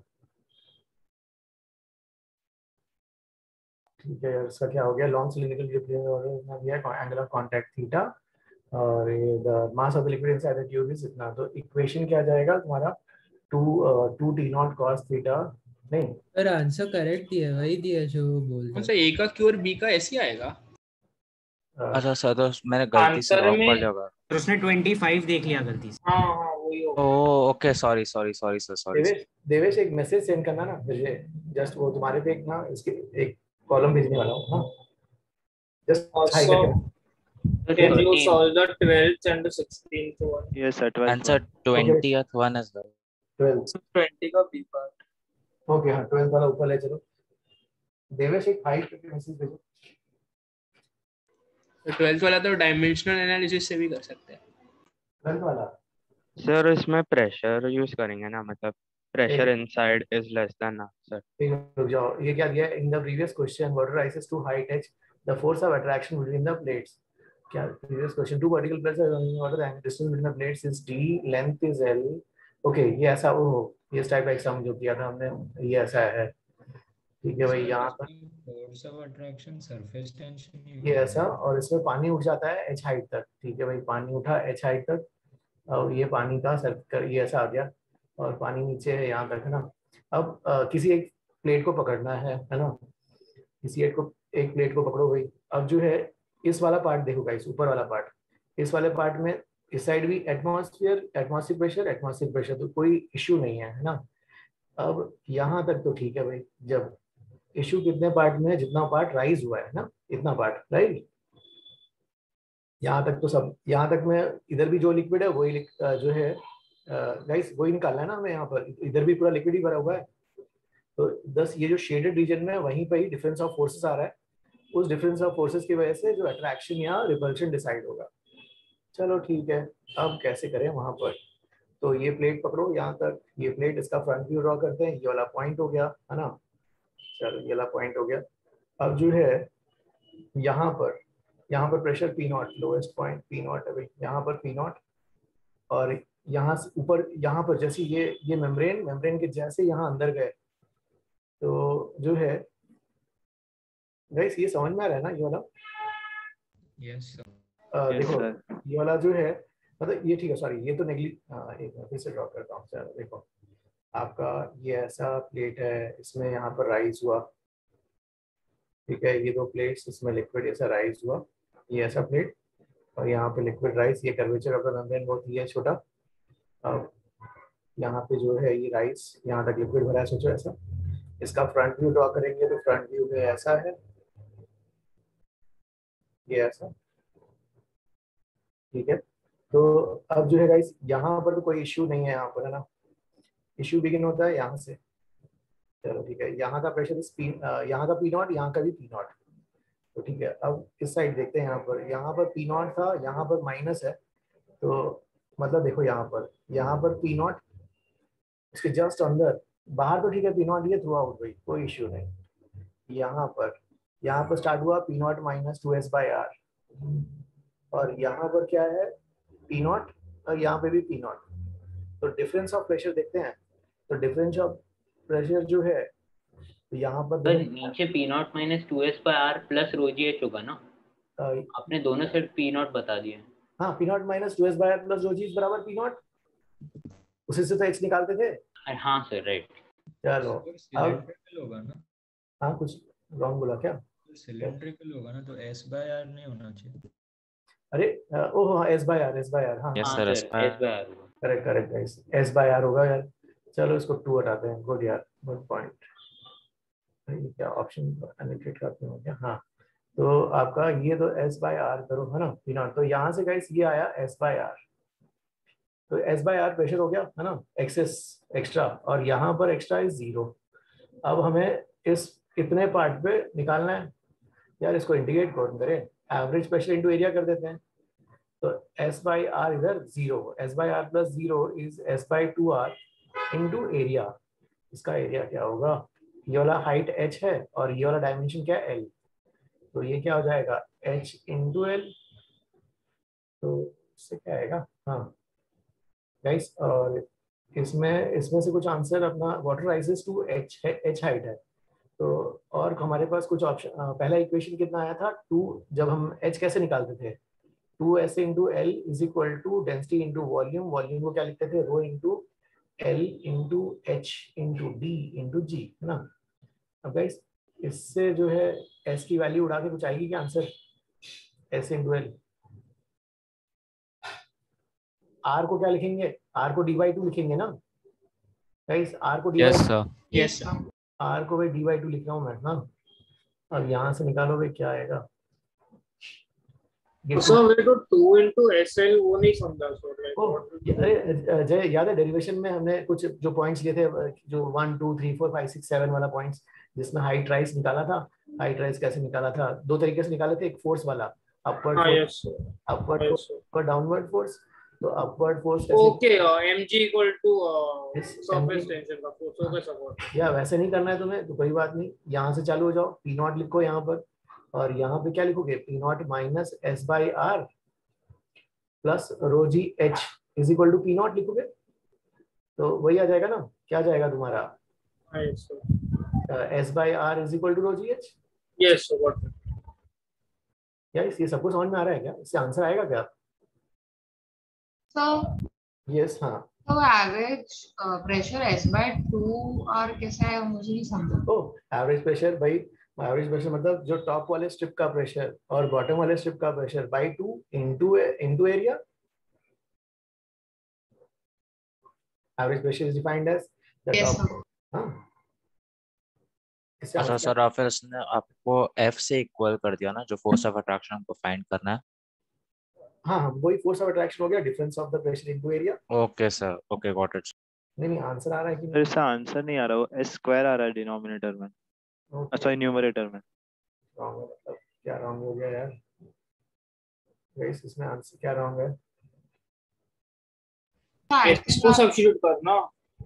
ठीक है यार, इसका क्या हो गया, long cylindrical angle of contact theta और ये the mass of the liquid inside the tube is इतना, तो इक्वेशन क्या जाएगा तुम्हारा two two t not cos theta, नहीं पर आंसर करेक्ट दिया है, वही दिया है जो वो बोल कौन रहे सा ए का क्यू और बी का ऐसे आएगा? अच्छा सर तो मैंने गलती से आंसर रॉन्ग में पढ़ जगह। तो उसने पच्चीस देख लिया गलती से। हाँ हाँ वही होगा। Oh okay sorry sorry sorry sir sorry Devesh Devesh एक मैसेज सेंड करना ना मुझे, जस्ट वो तुम्हारे पे एक ना इसके एक कॉलम भेजने वाला हूँ, हाँ जस्ट हाई Also, करके can you thirteen. solve the twelfth and the sixteenth one? Yes, sir. twelfth answer one. Twentieth one as well. Twelfth twenty का B part. ओके हाँ ट्वेल्थ वाला ऊपर ले चलो, देवेश एक हाई करके मैसेज भेजो। तो ट्वेल्थ वाला तो डायमेंशनल एनालिसिस से भी कर सकते हैं। ट्वेल्थ वाला सर इसमें प्रेशर यूज करेंगे ना, मतलब pressure inside is less than ना सर। ठीक है रुक जाओ, ये क्या दिया है in the previous question water rises to high touch the force of attraction between the plates, क्या previous question two vertical plates are running water and distance between the plates is d length is l, okay ये ऐसा वो ये type का exam जो किया था हमने ये ऐसा है, ठीक है भाई यहाँ पर force of attraction surface tension ये ऐसा और इसमें पानी उठ जाता है h हाइट तक, ठीक है भाई पानी उठा h हाइट तक और ये पानी का सर्कल ये ऐसा आ गया और पानी नीचे है यहाँ तक है ना। अब आ, किसी एक प्लेट को पकड़ना है है ना, किसी एक को एक प्लेट को पकड़ो भाई, अब जो है इस वाला पार्ट देखो गाइस, ऊपर वाला पार्ट, इस वाले पार्ट में इस साइड भी atmosphere atmosphere pressure atmosphere pressure तो कोई इश्यू नहीं है है ना। अब यहाँ तक तो ठीक है भाई, जब इश्यू कितने पार्ट में है, जितना पार्ट राइज हुआ है ना इतना पार्ट राइट, यहाँ तक तो सब, यहाँ तक में इधर भी जो लिक्विड है वही जो है गाइस वही निकालना है ना हमें, यहाँ पर इधर भी पूरा लिक्विड ही भरा हुआ है, तो दस ये जो शेडेड रीजन में वहीं पर ही डिफरेंस ऑफ फोर्सेस आ रहा है, उस डिफरेंस ऑफ फोर्सेस की वजह से जो अट्रैक्शन या रिपल्शन डिसाइड होगा। चलो ठीक है, अब कैसे करें वहां पर, तो ये प्लेट पकड़ो यहाँ तक, ये प्लेट इसका फ्रंट व्यू ड्रॉ करते हैं, ये वाला पॉइंट हो गया है ना, चलो ये वाला पॉइंट हो गया। अब जो है यहाँ पर यहाँ पर pressure P not, lowest point p not है भाई, यहाँ पर पी नॉट और यहाँ से ऊपर यहाँ पर जैसे ये ये मेम्ब्रेन मेम्ब्रेन के जैसे यहाँ अंदर गए तो जो है गाइस ये समझ में आ रहा है ना ये वाला, यस सर uh, देखो ये वाला जो है मतलब ये ठीक है, सॉरी ये तो नेगली एक मैं फिर से ड्रॉ करता हूँ, चलो देखो आपका ये ऐसा प्लेट है, इसमें यहाँ पर राइज हुआ, ठीक है ये दो प्लेट्स इसमें लिक्विड ऐसा राइज हुआ, ये ऐसा प्लेट और यहाँ पे लिक्विड राइज, ये कर्वेचर ऑफ द मेम्ब्रेन बहुत ही है छोटा, अब यहाँ पे जो है ये राइज यहाँ तक लिक्विड भरा है, सोचो ऐसा, इसका फ्रंट व्यू ड्रॉ करेंगे तो फ्रंट व्यू में ऐसा है, ये ऐसा, ठीक है। तो अब जो है गाइस यहाँ पर तो कोई इश्यू नहीं है, यहाँ पर है ना, इश्यू बिगिन होता है यहाँ से, चलो ठीक है, यहाँ का प्रेशर इस पी यहाँ का पी नॉट, यहाँ का भी पी नॉट, तो ठीक है। अब इस साइड देखते हैं, यहाँ पर यहाँ पर पी नॉट था, यहाँ पर माइनस है, तो मतलब देखो यहाँ पर यहाँ पर पी नॉट इसके जस्ट अंदर, बाहर तो ठीक है पी नॉट ये थ्रू आउट भाई कोई इश्यू नहीं, यहाँ पर यहाँ पर स्टार्ट हुआ p not minus two S by are और यहाँ पर क्या है पी नॉट और यहाँ पे भी पी नॉट, तो डिफरेंस ऑफ प्रेशर देखते हैं, तो डिफरेंस ऑफ प्रेशर जो है तो यहाँ पर तो नीचे p not minus two S by are plus rho ji h होगा ना, आपने दोनों साइड पी नॉट बता दिए। हाँ p not minus two S by are plus rho g बराबर पी नॉट, उसी से तो एच निकालते थे। हाँ सर राइट। चलो सिलेंड्रिकल होगा ना, हाँ कुछ रॉन्ग बोला क्या, सिलेंड्रिकल होगा ना तो एस बाय आर नहीं होना चाहिए। अरे oh s by r s by r हाँ yes sir s by r correct correct guys, s by r होगा यार। चलो इसको टू हटाते हैं, गुड यार, गुड पॉइंट। क्या ऑप्शन एलोकेट करते हो क्या? हाँ, तो आपका ये तो एस बाय आर करो है ना, पी नॉट। तो यहाँ से गाइस ये आया एस बाय आर, तो एस बाय आर प्रेशर हो गया है ना, एक्सेस एक्स्ट्रा, और यहाँ पर एक्स्ट्रा इज जीरो। अब हमें इस इतने पार्ट पे निकालना है यार, इसको इंटीग्रेट कौन करे, एवरेज प्रेशर इंटू एरिया कर देते हैं। तो एस बाई आर इधर zero, s by are plus zero is s by two r into area. इसका एरिया क्या होगा, ये वाला हाइट h है और ये वाला डायमेंशन क्या है l, तो ये क्या हो जाएगा h इंटू एल। तो इससे क्या आएगा, हाँ गाइस, और इसमें इसमें से कुछ आंसर अपना वाटर राइजेस टू h है, h हाइट है। तो और हमारे पास कुछ ऑप्शन, पहला इक्वेशन कितना आया था, टू, जब हम h कैसे निकालते थे, two s into l is equal to density into volume, volume को क्या लिखते थे, rho into L into h into d into g, है ना। अब गाइस इससे जो है एस की वैल्यू उड़ा के कुछ आएगी क्या answer, s into l. R को क्या लिखेंगे, आर को डी बाई टू लिखेंगे ना गाइस, आर को d yes by, sir, yes sir, r को भाई डी बाई टू लिख रहा हूँ मैं ना। अब यहाँ से निकालो भाई क्या आएगा, सो वे तो टू into एसएल वो नहीं समझा सर। अरे जय, याद है डेरिवेशन में हमने कुछ जो पॉइंट्स लिए थे, जो one two three four five six seven वाला पॉइंट्स, जिसमें हाइट राइज निकाला था। हाइट राइज कैसे निकाला था, दो तरीके से निकाले थे, एक फोर्स वाला, अपवर्ड फोर्स, अपवर्ड फोर्स और डाउनवर्ड फोर्स। तो upward force okay, mg equal to surface tension का फोर्स होगा सपोर्ट। या वैसे नहीं करना है तुम्हें तो कोई बात नहीं, यहाँ से चालू हो जाओ, पी नॉट लिखो यहाँ पर, और यहाँ पे क्या लिखोगे, P not minus S by are plus rho ji H is equal to P not लिखोगे, तो वही आ जाएगा ना। क्या जाएगा तुम्हारा, s by are is equal to rho ji h. Yes sir, यार ये सब कुछ समझ में आ रहा है क्या, इससे आंसर आएगा क्या? सर यस, हाँ। तो average pressure s by two r कैसा है मुझे नहीं समझा। ओ एवरेज प्रेशर भाई, एवरेज प्रेशर मतलब जो टॉप वाले स्ट्रिप का प्रेशर और बॉटम वाले स्ट्रिप का pressure by two into into area. Average pressure is defined as the top. हाँ, अच्छा सर, और फिर उसने आपको F से इक्वल कर दिया ना, जो फोर्स ऑफ अट्रैक्शन को फाइंड करना है। हाँ हाँ, वही फोर्स ऑफ अट्रैक्शन हो गया, difference of the pressure into area. Okay sir, okay got it. नहीं नहीं, आंसर आ रहा है कि नहीं? इसका आंसर नहीं आ रहा, वो s स्क्वायर आ रहा है डिनोमिनेटर में, अच्छा न्यूमरेटर में। रॉन्ग है, मतलब क्या रॉन्ग हो गया यार गाइस, इसमें आंसर क्या रॉन्ग है? एस को सब्स्टिट्यूट करना,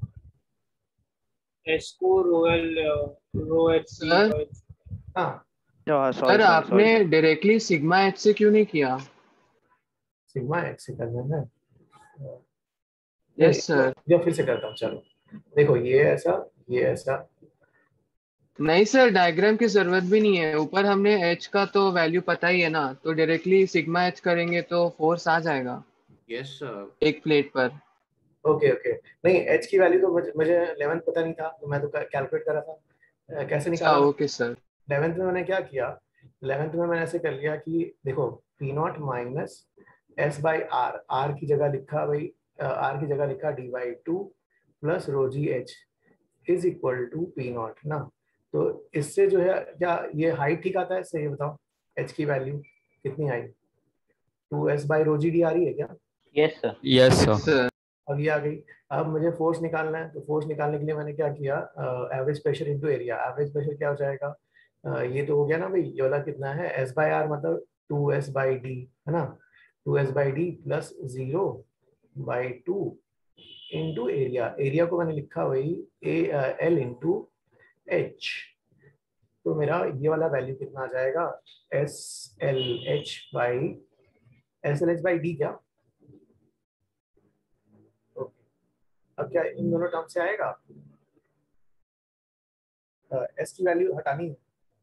एस को रो एल रो एच सी। हाँ सर, आपने डायरेक्टली सिग्मा एच से क्यों नहीं किया? सिग्मा एच से करना है। यस सर, या फिर से करता हूँ, चलो देखो, ये ऐसा, ये ऐसा। नहीं सर, डायग्राम की जरूरत भी नहीं है, ऊपर हमने एच का तो वैल्यू पता ही है ना, तो डायरेक्टली सिग्मा एच करेंगे तो फोर्स आ जाएगा। यस सर, एक प्लेट पर। ओके ओके, नहीं एच की वैल्यू तो मुझे मुझे इलेवेंथ पता नहीं था, तो मैं तो कैलकुलेट कर रहा था कैसे निकाला। ओके सर, इलेवेंथ में मैंने क्या किया, इलेवेंथ में मैंने ऐसे कर लिया कि देखो P not minus S by R, R की जगह लिखा भाई, आर की जगह लिखा D by two plus rho ji H is equal to P naught ना। तो इससे जो है क्या ये हाइट ठीक आता है इससे, ये बताओ एच की वैल्यू कितनी आई, two S by rho G D आ रही है क्या? Yes sir, yes sir. अब ये आ गई। अब मुझे फोर्स निकालना है, तो फोर्स निकालने के लिए मैंने क्या किया, average pressure into area. Average pressure क्या हो जाएगा, uh, ये तो हो गया ना भाई, ये वाला कितना है, एस बाई आर मतलब टू एस बाई डी है ना, two S by D plus zero by two into area. Area को मैंने लिखा वही एल इंटू एच। तो मेरा ये वाला वैल्यू कितना आ जाएगा, S L H by S L H by D क्या। अब क्या इन दोनों टर्म से आएगा, एस की वैल्यू हटानी है,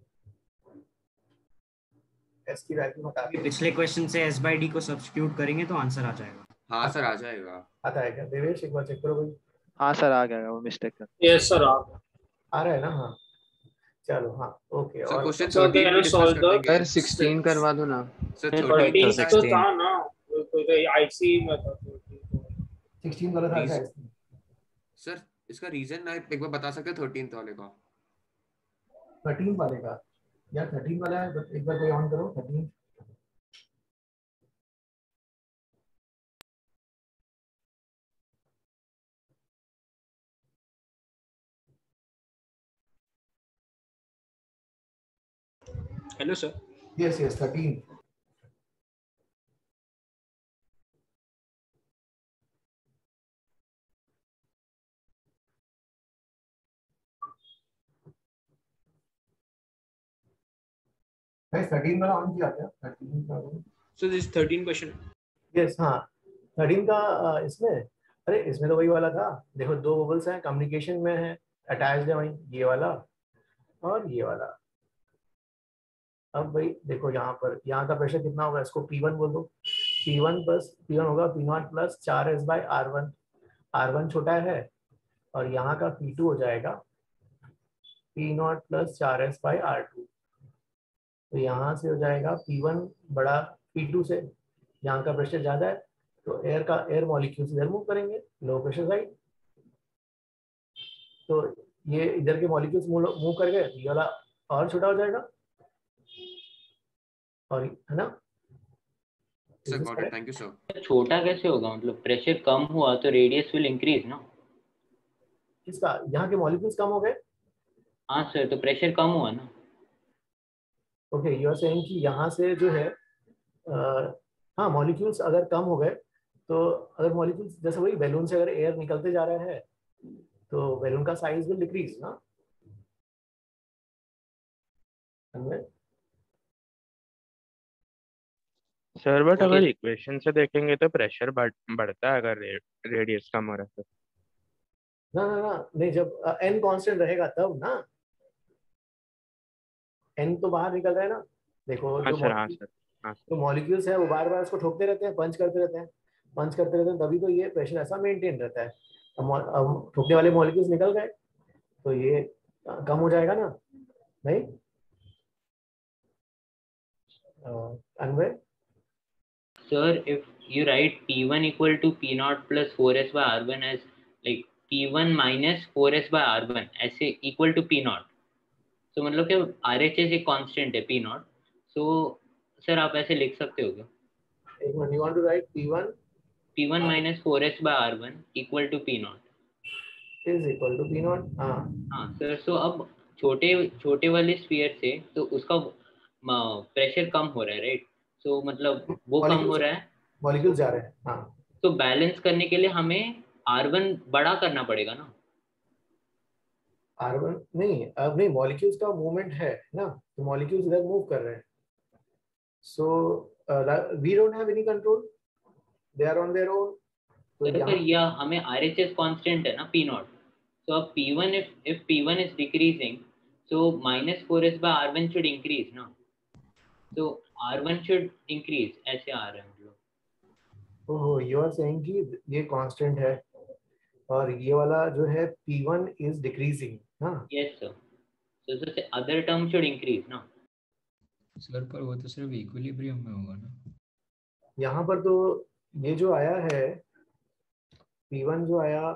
एस की वैल्यू हटानी है। पिछले क्वेश्चन से s by d को सब्स्टिट्यूट करेंगे तो आंसर आ जाएगा। हाँ सर, आ जाएगा। आता है क्या देवेश, एक बार चेक करो भाई। हाँ सर, आ गया, वो मिस्टेक कर। यस सर, आ आ रहा है ना। हाँ चलो, हाँ ओके। सर और question sir thirteen can solve the sir sixteen करवा दो ना। सर थर्टीन तो था ना, कोई तो आईसी में था। सिक्सटीन वाला था Reason- शायद। सर इसका रीजन आप एक बार बता सकते हैं थर्टीन वाले का? थर्टीन वाले का या थर्टीन वाला है, but एक बार कोई ऑन करो thirteen. Hello sir. Yes yes thirteen. Thirteen वाला ऑन किया क्या? थर्टीन का so this thirteen question. Yes हाँ थर्टीन का अ, इसमें अरे इसमें तो वही वाला था। देखो दो बबल्स हैं, कम्युनिकेशन में है, अटैच्ड है, वही ये वाला और ये वाला। अब भाई देखो यहाँ पर यहाँ का प्रेशर कितना होगा, इसको पी वन बोल दो। P one plus P one होगा पी नॉट प्लस चार S by are one. R one छोटा है और यहाँ का पी टू हो जाएगा पी नॉट प्लस चार एस बाई आर टू। तो यहाँ से हो जाएगा पी वन बड़ा पी टू से, यहाँ का प्रेशर ज़्यादा है तो एयर का एयर मॉलिक्यूल्स इधर मूव करेंगे लो प्रेशर साइड। तो ये इधर के मॉलिक्यूल्स मूव कर गए, ये वाला और छोटा हो जाएगा और है ना। Sir got it, thank you sir. छोटा कैसे होगा, मतलब प्रेशर कम हुआ तो रेडियस विल इंक्रीज ना। किसका? यहाँ के मॉलिक्यूल्स कम हो गए। हाँ सर, तो प्रेशर कम हुआ ना। ओके यू आर सेइंग कि यहाँ से जो है आ, हाँ मॉलिक्यूल्स अगर कम हो गए तो अगर मॉलिक्यूल्स जैसे वही बैलून से अगर एयर निकलते जा रहा है तो बैलून का साइज विल डिक्रीज ना। Sir but Okay. अगर इक्वेशन से देखेंगे तो प्रेशर बढ़ बढ़ता है अगर रे, रेडियस कम हो रहा है तो। ना ना ना नहीं, जब एन कांस्टेंट रहेगा तब ना। एन तो बाहर निकल रहा है ना। देखो हाँ जो सर, हाँ मॉलिक्यूल सर, हाँ सर। जो मॉलिक्यूल्स है वो बार बार उसको ठोकते रहते हैं, पंच करते रहते हैं पंच करते रहते हैं, तभी तो ये प्रेशर ऐसा मेंटेन रहता है। अब मॉ- अब ठोकने वाले मॉलिक्यूल्स निकल गए तो ये अ, कम हो जाएगा ना, नहीं अनवय? Sir, if you write P one equal to P naught plus four S by R one as like P one minus four S by R one ऐसे equal to P naught, तो मतलब कि R H S एक constant है P naught, so sir आप ऐसे लिख सकते हो क्या? एक minute, you want to write P one P one minus four S by R one equal to P naught is equal to P naught। हाँ हाँ सर, so अब छोटे छोटे वाले स्फीयर से तो उसका प्रेशर कम हो रहा है, राइट? सो मतलब वो कम हो रहा है, मॉलिक्यूल्स जा रहे हैं। हाँ तो बैलेंस करने के लिए हमें आर वन बड़ा करना पड़ेगा ना। आर वन नहीं, अब नहीं, मॉलिक्यूल्स का मूवमेंट है ना, तो मॉलिक्यूल्स इधर मूव कर रहे हैं। So we don't have any control, they are on their own. तो सर यहाँ या हमें आरएचएस कांस्टेंट है ना पी नॉट, तो अब P one if if P one is decreasing so minus four S by R one should increase ना, तो आर वन शुड इंक्रीज, ऐसे आ रहा है मतलब। ओह यू आर सेइंग कि ये कांस्टेंट है और ये वाला जो है P वन इज डिक्रीजिंग। हाँ yes sir, so so other term should increase ना। सर पर वो तो सिर्फ इक्विलिब्रियम में होगा ना। यहाँ पर तो ये जो आया है P वन जो आया,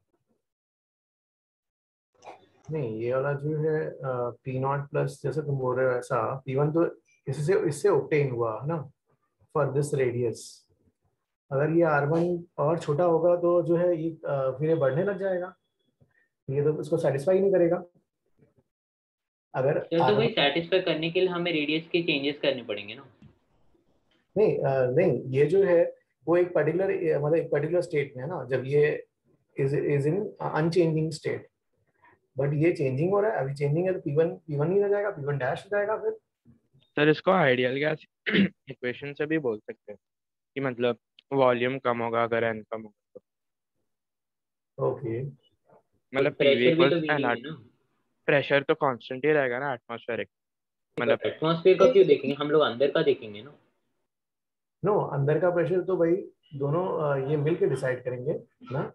नहीं ये वाला जो है P नॉट प्लस जैसे तुम बोल रहे हो ऐसा, P वन तो इससे इससे ऑब्टेन हुआ है ना फॉर दिस रेडियस। अगर ये आर वन और छोटा होगा तो जो है ये अ, फिर ये बढ़ने लग जाएगा, ये तो इसको सेटिस्फाई नहीं करेगा। अगर सर तो आर भाई वन सेटिस्फाई करने के लिए हमें रेडियस के चेंजेस करने पड़ेंगे ना। नहीं अ, नहीं, ये जो है वो एक पर्टिकुलर मतलब एक पर्टिकुलर स्टेट में है ना, जब ये is is in unchanging state. But ये चेंजिंग हो रहा है, अभी चेंजिंग है तो P वन P वन ही रह जाएगा, P वन डैश हो जाएगा फिर। सर इसको आइडियल गैस इक्वेशन से भी बोल सकते हैं कि मतलब वॉल्यूम कम होगा अगर एन कम होगा तो। ओके मतलब पीवी प्रेशर भी तो इक्वल्स वी एन है ना। प्रेशर तो कांस्टेंट ही रहेगा ना एटमॉस्फेरिक, मतलब एटमॉस्फेयर का क्यों देखेंगे, हम लोग अंदर का देखेंगे ना। नो अंदर का प्रेशर तो भाई दोनों अ, ये मिलके डिसाइड करेंगे ना,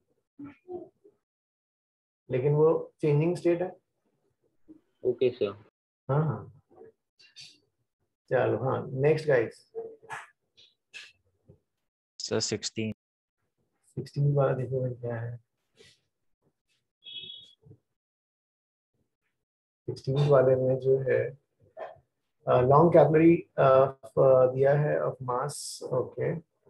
लेकिन वो चेंजिंग स्टेट है। Okay sir. हाँ हाँ चलो हाँ next guys. Sir sixteen. Sixteen वाला देखो भाई क्या है। सिक्सटीन वाले में जो है लॉन्ग कैपिलरी दिया है of mass, okay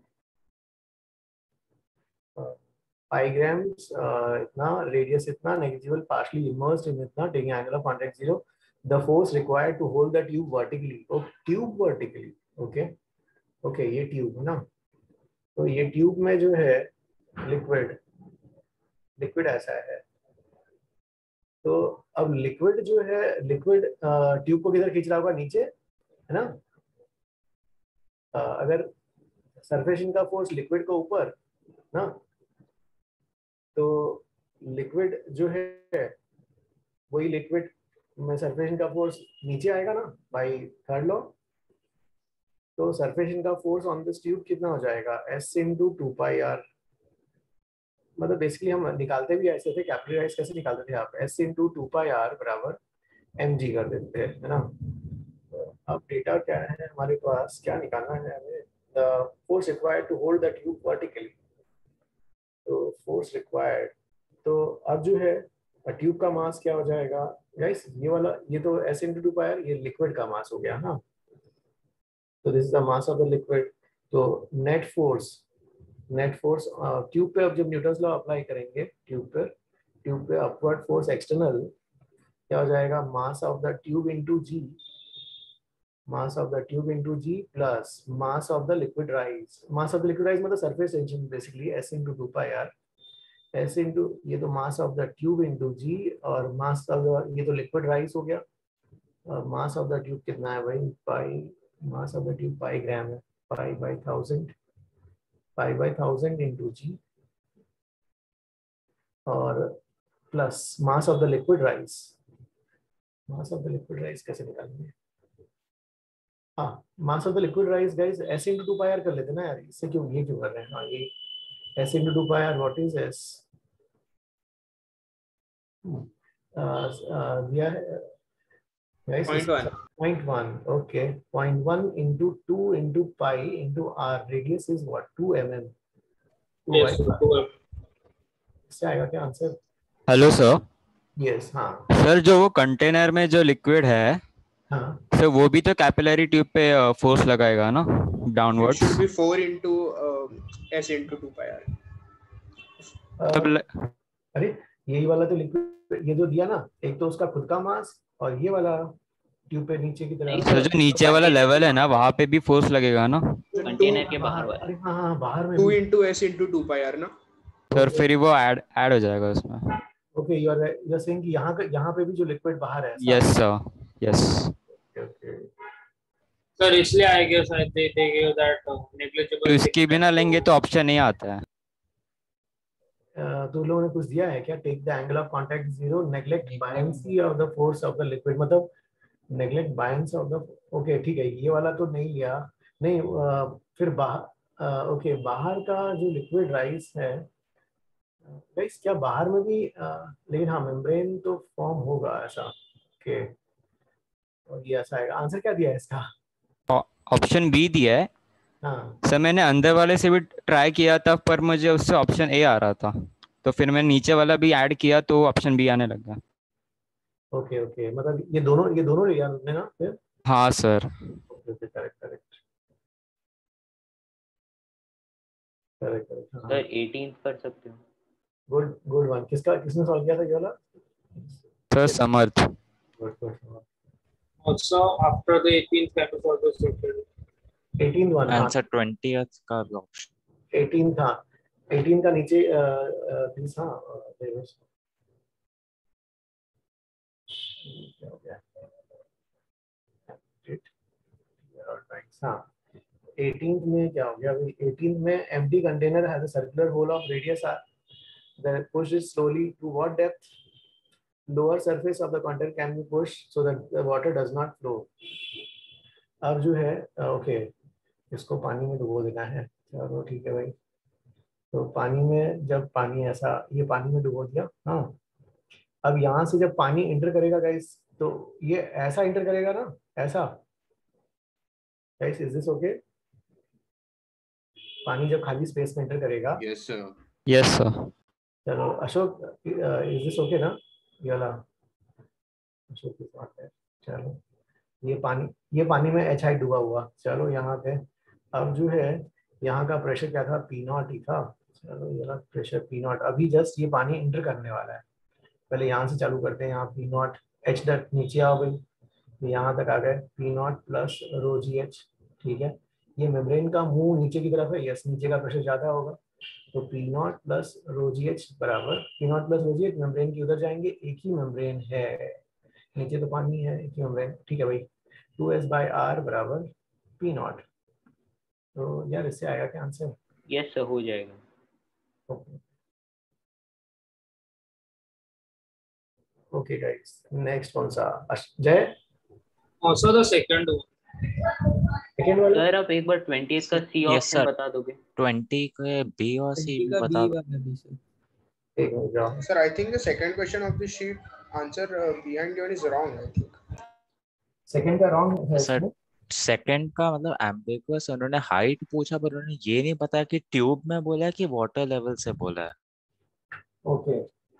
five grams, इतना रेडियस इतना, नेग्लिजिबल पार्शली इमर्स्ड इन इतना, taking angle of contact zero, the force required to hold the tube vertically, oh tube vertically, okay okay ये ट्यूब है ना। तो ये ट्यूब में जो है लिक्विड लिक्विड ऐसा है, तो अब लिक्विड जो है लिक्विड ट्यूब को किधर खींच रहा होगा, नीचे है ना। आ, अगर सरफेसिंग का फोर्स लिक्विड को ऊपर ना, तो लिक्विड जो है वही लिक्विड में सरफेसिंग का फोर्स नीचे आएगा ना बाय थर्ड लॉ। तो सरफेसिंग का फोर्स ऑन दिस ट्यूब कितना हो जाएगा, S into two pi R. मतलब बेसिकली हम निकालते भी ऐसे थे, कैपिलरी राइज कैसे निकालते थे आप, S into two pi R बराबर एम जी कर देते हैं, है ना। तो अब डेटा क्या है हमारे पास, क्या निकालना है हमें, the force required to hold the tube vertically. तो फोर्स रिक्वायर्ड, तो अब जो है ट्यूब का मास क्या हो जाएगा गाइस, ये वाला, ये तो S into two pi R, ये लिक्विड का मास हो गया ना। तो this is the mass of the liquid. तो net force net force tube पे, अब जब न्यूटन्स लॉ अप्लाई करेंगे ट्यूब पे, ट्यूब पे अपवर्ड फोर्स एक्सटर्नल क्या हो जाएगा, mass of the tube into G, mass of the tube into G plus mass of the liquid rise. Mass of the liquid rise मतलब surface tension basically, S into two pi R, S into ये तो mass of the tube into G, और mass of the ये तो liquid rise हो गया, और mass of the tube कितना है भाई, pi, mass of the tube pi gram है, pi by thousand, pi by thousand into जी, और plus mass of the liquid rise. Mass of the liquid rise कैसे निकालेंगे, हाँ mass of the liquid rise guys S into two pi R कर लेते ना यार, इससे क्यों ये क्यों कर रहे हैं, हाँ ये S into two pi R, what is S दिया है guys, point one, okay point one into two into pi into R, radius is what, two M M, इससे आएगा क्या आंसर। Hello sir. यस हाँ सर जो वो container में जो लिक्विड है, हाँ सर वो भी तो कैपिलरी ट्यूब पे फोर्स लगाएगा ना downward. should be four into uh, s into two pi r। अरे यही वाला तो लिक्विड, ये जो दिया ना, एक तो उसका खुद का मास, और ये वाला ट्यूब पे नीचे की तरफ, सर जो नीचे वाला लेवल है ना, वहाँ पे भी फोर्स लगेगा ना कंटेनर के बाहर वाला। अरे हाँ हाँ बाहर में two into s into two pi r ना। सर फिर वो ऐड ऐड हो जाएगा उसमें। Okay you are you are saying कि यहाँ का यहाँ पे भी जो लिक्विड बाहर है। Yes sir yes. सर इसलिए I guess I they they give that negligible. तो इसकी बिना लेंगे तो ऑप्शन नहीं आता है। तो लोगों ने कुछ दिया है क्या, take the angle of contact zero, neglect buoyancy of the force of the liquid, मतलब neglect buoyancy of the, okay ठीक है ये वाला तो नहीं लिया, नहीं आ, फिर बाहर, ओके बाहर का जो लिक्विड राइस है गाइस, क्या बाहर में भी आ, लेकिन हाँ मेम्ब्रेन तो फॉर्म होगा ऐसा, ओके और ये ऐसा आएगा। आंसर क्या दिया है इसका, ऑप्शन बी दिया है। हाँ सर मैंने अंदर वाले से भी ट्राई किया था, पर मुझे उससे ऑप्शन ए आ रहा था, तो फिर मैंने नीचे वाला भी ऐड किया तो ऑप्शन बी आने लगा। ओके ओके मतलब ये दोनों ये दोनों लिया तुमने ना फिर। हाँ सर। Okay okay correct correct correct correct sir eighteen कर सकते हो। गुड गुड वन, किसका किसने सॉल्व किया था ये वाला, sir Samarth. Good good. Also after the eighteenth episode was sorted. eighteenth one answer twentieth का ऑप्शन eighteen था, eighteen का नीचे प्लीज हाँ देवेश क्या हो गया, हाँ eighteenth में क्या हो गया अभी, eighteenth में empty container has a circular hole of radius r, the push is slowly to what depth, lower surface of the container can be pushed so that the water does not flow। अब जो है okay इसको पानी में डुबो देना है, चलो ठीक है भाई। तो पानी में जब पानी ऐसा ये पानी में डुबो दिया, हाँ अब यहाँ से जब पानी इंटर करेगा गाइस, तो ये ऐसा इंटर करेगा ना, ऐसा गाइस, इज दिस ओके। पानी जब खाली स्पेस में इंटर करेगा यस सर यस सर। चलो अशोक, इज दिस ओके ना? ये वाला अशोक के साथ है। चलो ये पानी, ये पानी में एच आई डूबा हुआ। चलो यहाँ पे अब जो है यहाँ का प्रेशर क्या था? पी नॉट ही था। चलो ये रहा प्रेशर पी नॉट। अभी जस्ट ये पानी इंटर करने वाला है। पहले यहाँ से चालू करते हैं। यहाँ पी नॉट एच तक नीचे आओ भाई, यहाँ तक आ गए P not plus rho ji H. ठीक है, ये मेम्ब्रेन का मुंह नीचे की तरफ है। यस, नीचे का प्रेशर ज्यादा होगा, तो P not plus rho ji H बराबर P not plus rho ji H. Membrane की उधर जाएंगे, एक ही मेम्ब्रेन है, नीचे तो पानी है, एक ही मेम्ब्रेन। ठीक है भाई, टू एस बाई आर बराबर पी नॉट। तो यार इससे आएगा क्या आंसर? यस सर, हो जाएगा। ओके ओके गाइस, नेक्स्ट कौन सा? जय also the second one. Second वाला सर आप एक बार ट्वेंटिएथ का सी यस ऑप्शन सर, बता दोगे? ट्वेंटी के बी और सी भी बता दो। एक मिनट जाओ। Sir, I think the second question of the sheet answer uh, behind given is wrong. I think. Second का रॉन्ग है सर इसमें। सेकंड का मतलब एम्बिगुअस, उन्होंने हाइट पूछा पर उन्होंने ये नहीं बताया कि ट्यूब में बोला है कि वाटर लेवल से बोला है। ओके,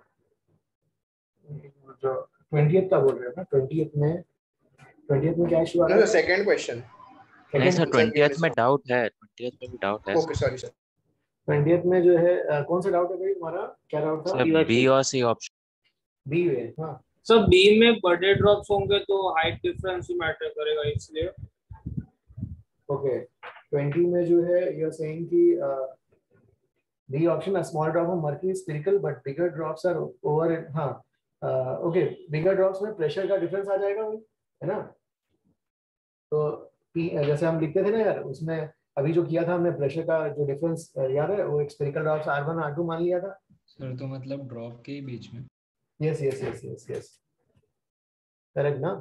जो ट्वेंटिएथ का बोल रहे हो ना? ट्वेंटिएथ में ट्वेंटिएथ में क्या इशू आ No, रहा the है? second question. नहीं sir, Answer given twentieth is में wrong. डाउट है, ट्वेंटियथ में भी डाउट है। Okay, sorry, sir. ट्वेंटिएथ में जो है अ, कौन सा डाउट है भाई तुम्हारा? क्या डाउट था? सर बी और सी ऑप्शन। बी है। हाँ सब बी में बड़े ड्रॉप्स होंगे तो हाइट डिफरेंस ही मैटर करेगा, इसलिए ओके। ट्वेंटी में जो है यू आर सेइंग कि B option, a small drop of mercury spherical but bigger drops are over. हाँ ओके, बिगर ड्रॉप्स में प्रेशर का डिफरेंस आ जाएगा भाई, है ना? तो P, जैसे हम लिखते थे ना यार, उसमें अभी जो किया था हमने, प्रेशर का जो डिफरेंस याद है, वो एक spherical drops R one are two मान लिया था। सर तो मतलब ड्रॉप के ही बीच में। Yes yes yes yes yes, correct ना?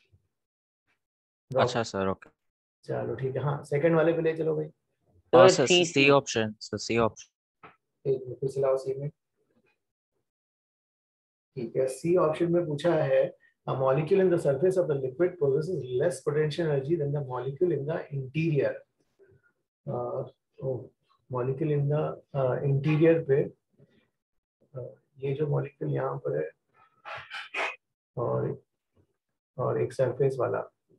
अच्छा सर, ओके। चलो ठीक है। हाँ सेकंड वाले पे ले चलो भाई। और sir sir C C option, sir C option. एक मिनट फिर से लाओ सी में। ठीक है, सी ऑप्शन में पूछा है a molecule in the surface of the liquid possesses less potential energy than the molecule in the interior. uh, oh, molecule in the uh, interior पे uh, ये जो molecule यहाँ पर है और और एक सरफेस वाला,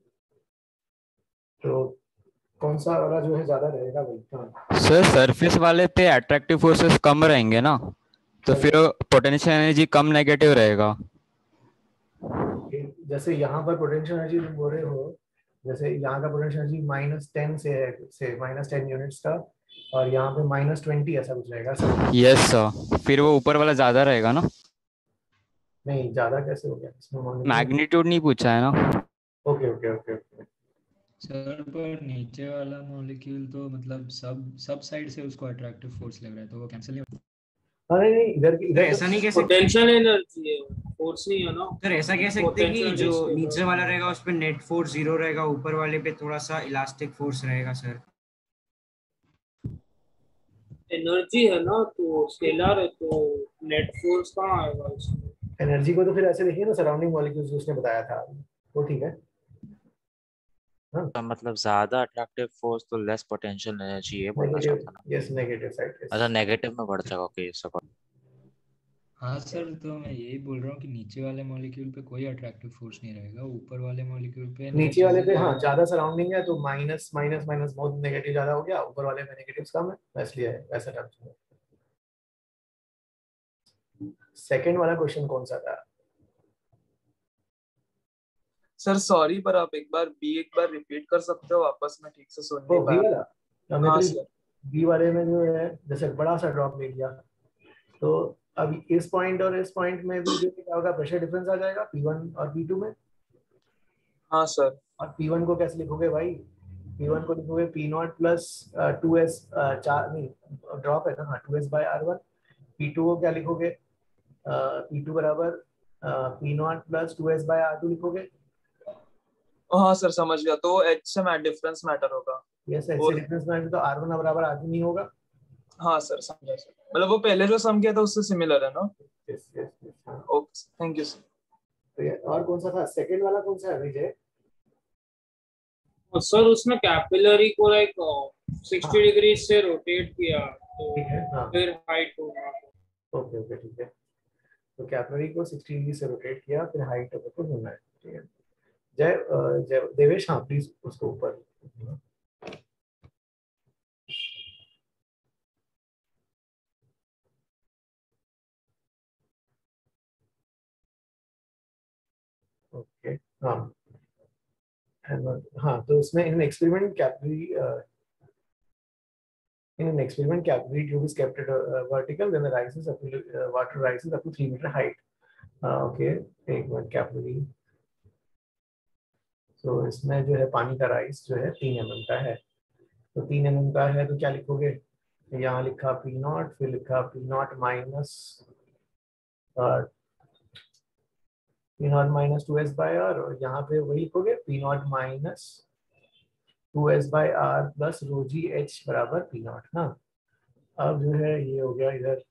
तो कौन सा वाला जो है ज्यादा रहेगा भाई? हाँ सर सरफेस वाले पे अट्रैक्टिव फोर्सेस कम रहेंगे ना, तो फिर पोटेंशियल एनर्जी कम नेगेटिव रहेगा। जैसे यहाँ पर पोटेंशियल एनर्जी तुम बोल रहे हो, जैसे यहाँ का पोटेंशियल एनर्जी माइनस टेन से है, से माइनस टेन यूनिट्स का, और यहाँ पे माइनस ट्वेंटी ऐसा कुछ रहेगा सर? यस सर, फिर वो ऊपर वाला ज्यादा रहेगा ना। नहीं, ज्यादा कैसे हो गया इसमें? मैग्नीट्यूड नहीं पूछा है ना। Okay okay okay okay. Sir पर नीचे वाला मॉलिक्यूल तो मतलब सब सब साइड से उसको अट्रैक्टिव फोर्स लग रहा है, तो वो कैंसिल नहीं होता। अरे नहीं, इधर तो इधर ऐसा नहीं कह सकते, पोटेंशियल एनर्जी है, फोर्स नहीं है ना। सर ऐसा कह सकते हैं कि Potential जो energy नीचे वाला रहेगा उस पर नेट फोर्स जीरो रहेगा, ऊपर वाले पे थोड़ा सा इलास्टिक फोर्स रहेगा सर। एनर्जी है ना, तो स्केलर है, तो नेट फोर्स कहाँ आएगा इसमें? एनर्जी को तो फिर ऐसे देखिए ना, सराउंडिंग मॉलिक्यूल्स जो उसने बताया था वो ठीक है। हाँ तो मतलब ज्यादा अट्रैक्टिव फोर्स तो लेस पोटेंशियल एनर्जी, ये बोलना चाहता नेगेटिव, ना। Yes negative side. अच्छा नेगेटिव में बढ़ जाएगा, ओके सर। हाँ सर, तो मैं यही बोल रहा हूँ कि नीचे वाले मॉलिक्यूल पे कोई अट्रैक्टिव फोर्स नहीं रहेगा, ऊपर वाले मॉलिक्यूल पे नीचे वाले पे हाँ ज्यादा सराउंडिंग है, तो माइनस माइनस माइनस बहुत नेगेटिव ज्यादा हो गया, ऊपर वाले में नेगेटिव कम है, इसलिए ऐसा टर्म। सेकंड वाला क्वेश्चन कौन सा था? सर सॉरी, पर आप एक बार बी एक बार रिपीट कर सकते हो वापस, में ठीक से सुन नहीं बी पाया। वाला हाँ सर। बी वाले में जो है जैसे बड़ा सा ड्रॉप ले लिया, तो अब इस पॉइंट और इस पॉइंट में भी जो क्या होगा, प्रेशर डिफरेंस आ जाएगा पी वन और पी टू में। हाँ सर। और पी वन को कैसे लिखोगे भाई? पी वन को लिखोगे P not plus two S, चार नहीं ड्रॉप है ना, हाँ two S by are one. P two को क्या लिखोगे? पी टू बराबर P not plus two S by are two लिखोगे। हाँ सर समझ गया, तो एच से मैट डिफरेंस मैटर होगा। यस, एच से डिफरेंस मैटर, तो आर वन बराबर आर टू नहीं होगा। हाँ सर समझा सर, मतलब वो पहले जो सम किया था उससे सिमिलर है ना। यस यस यस, हाँ ओके थैंक यू सर। तो ये और कौन सा था? सेकंड वाला कौन सा है विजय? और सर उसमें कैपिलरी को लाइक सिक्सटी डिग्री से रोटेट किया, ठीक है हाँ फिर हाइट टू ओके ओके ठीक है। तो कैपिलरी को सिक्सटी डिग्री से रोटेट किया, फिर हाइट को ढूंढना है। ठीक है जय अ, जय देवेश हाँ प्लीज उसको ऊपर। ओके हाँ and, हाँ तो इसमें in experiment capillary in an experiment capillary tube is kept at uh, vertical when the rises up to, uh, water rises up to three meter height. uh, okay एक minute capillary तो इसमें जो है पानी का राइस जो है तीन एम एम का है, तो तीन एम एम का है तो क्या लिखोगे, यहाँ लिखा पी नॉट, फिर लिखा P not minus P not minus two S by are, और यहाँ पे वही लिखोगे P not minus two S by are plus rho ji H बराबर पी नॉट ना। अब जो है ये हो गया इधर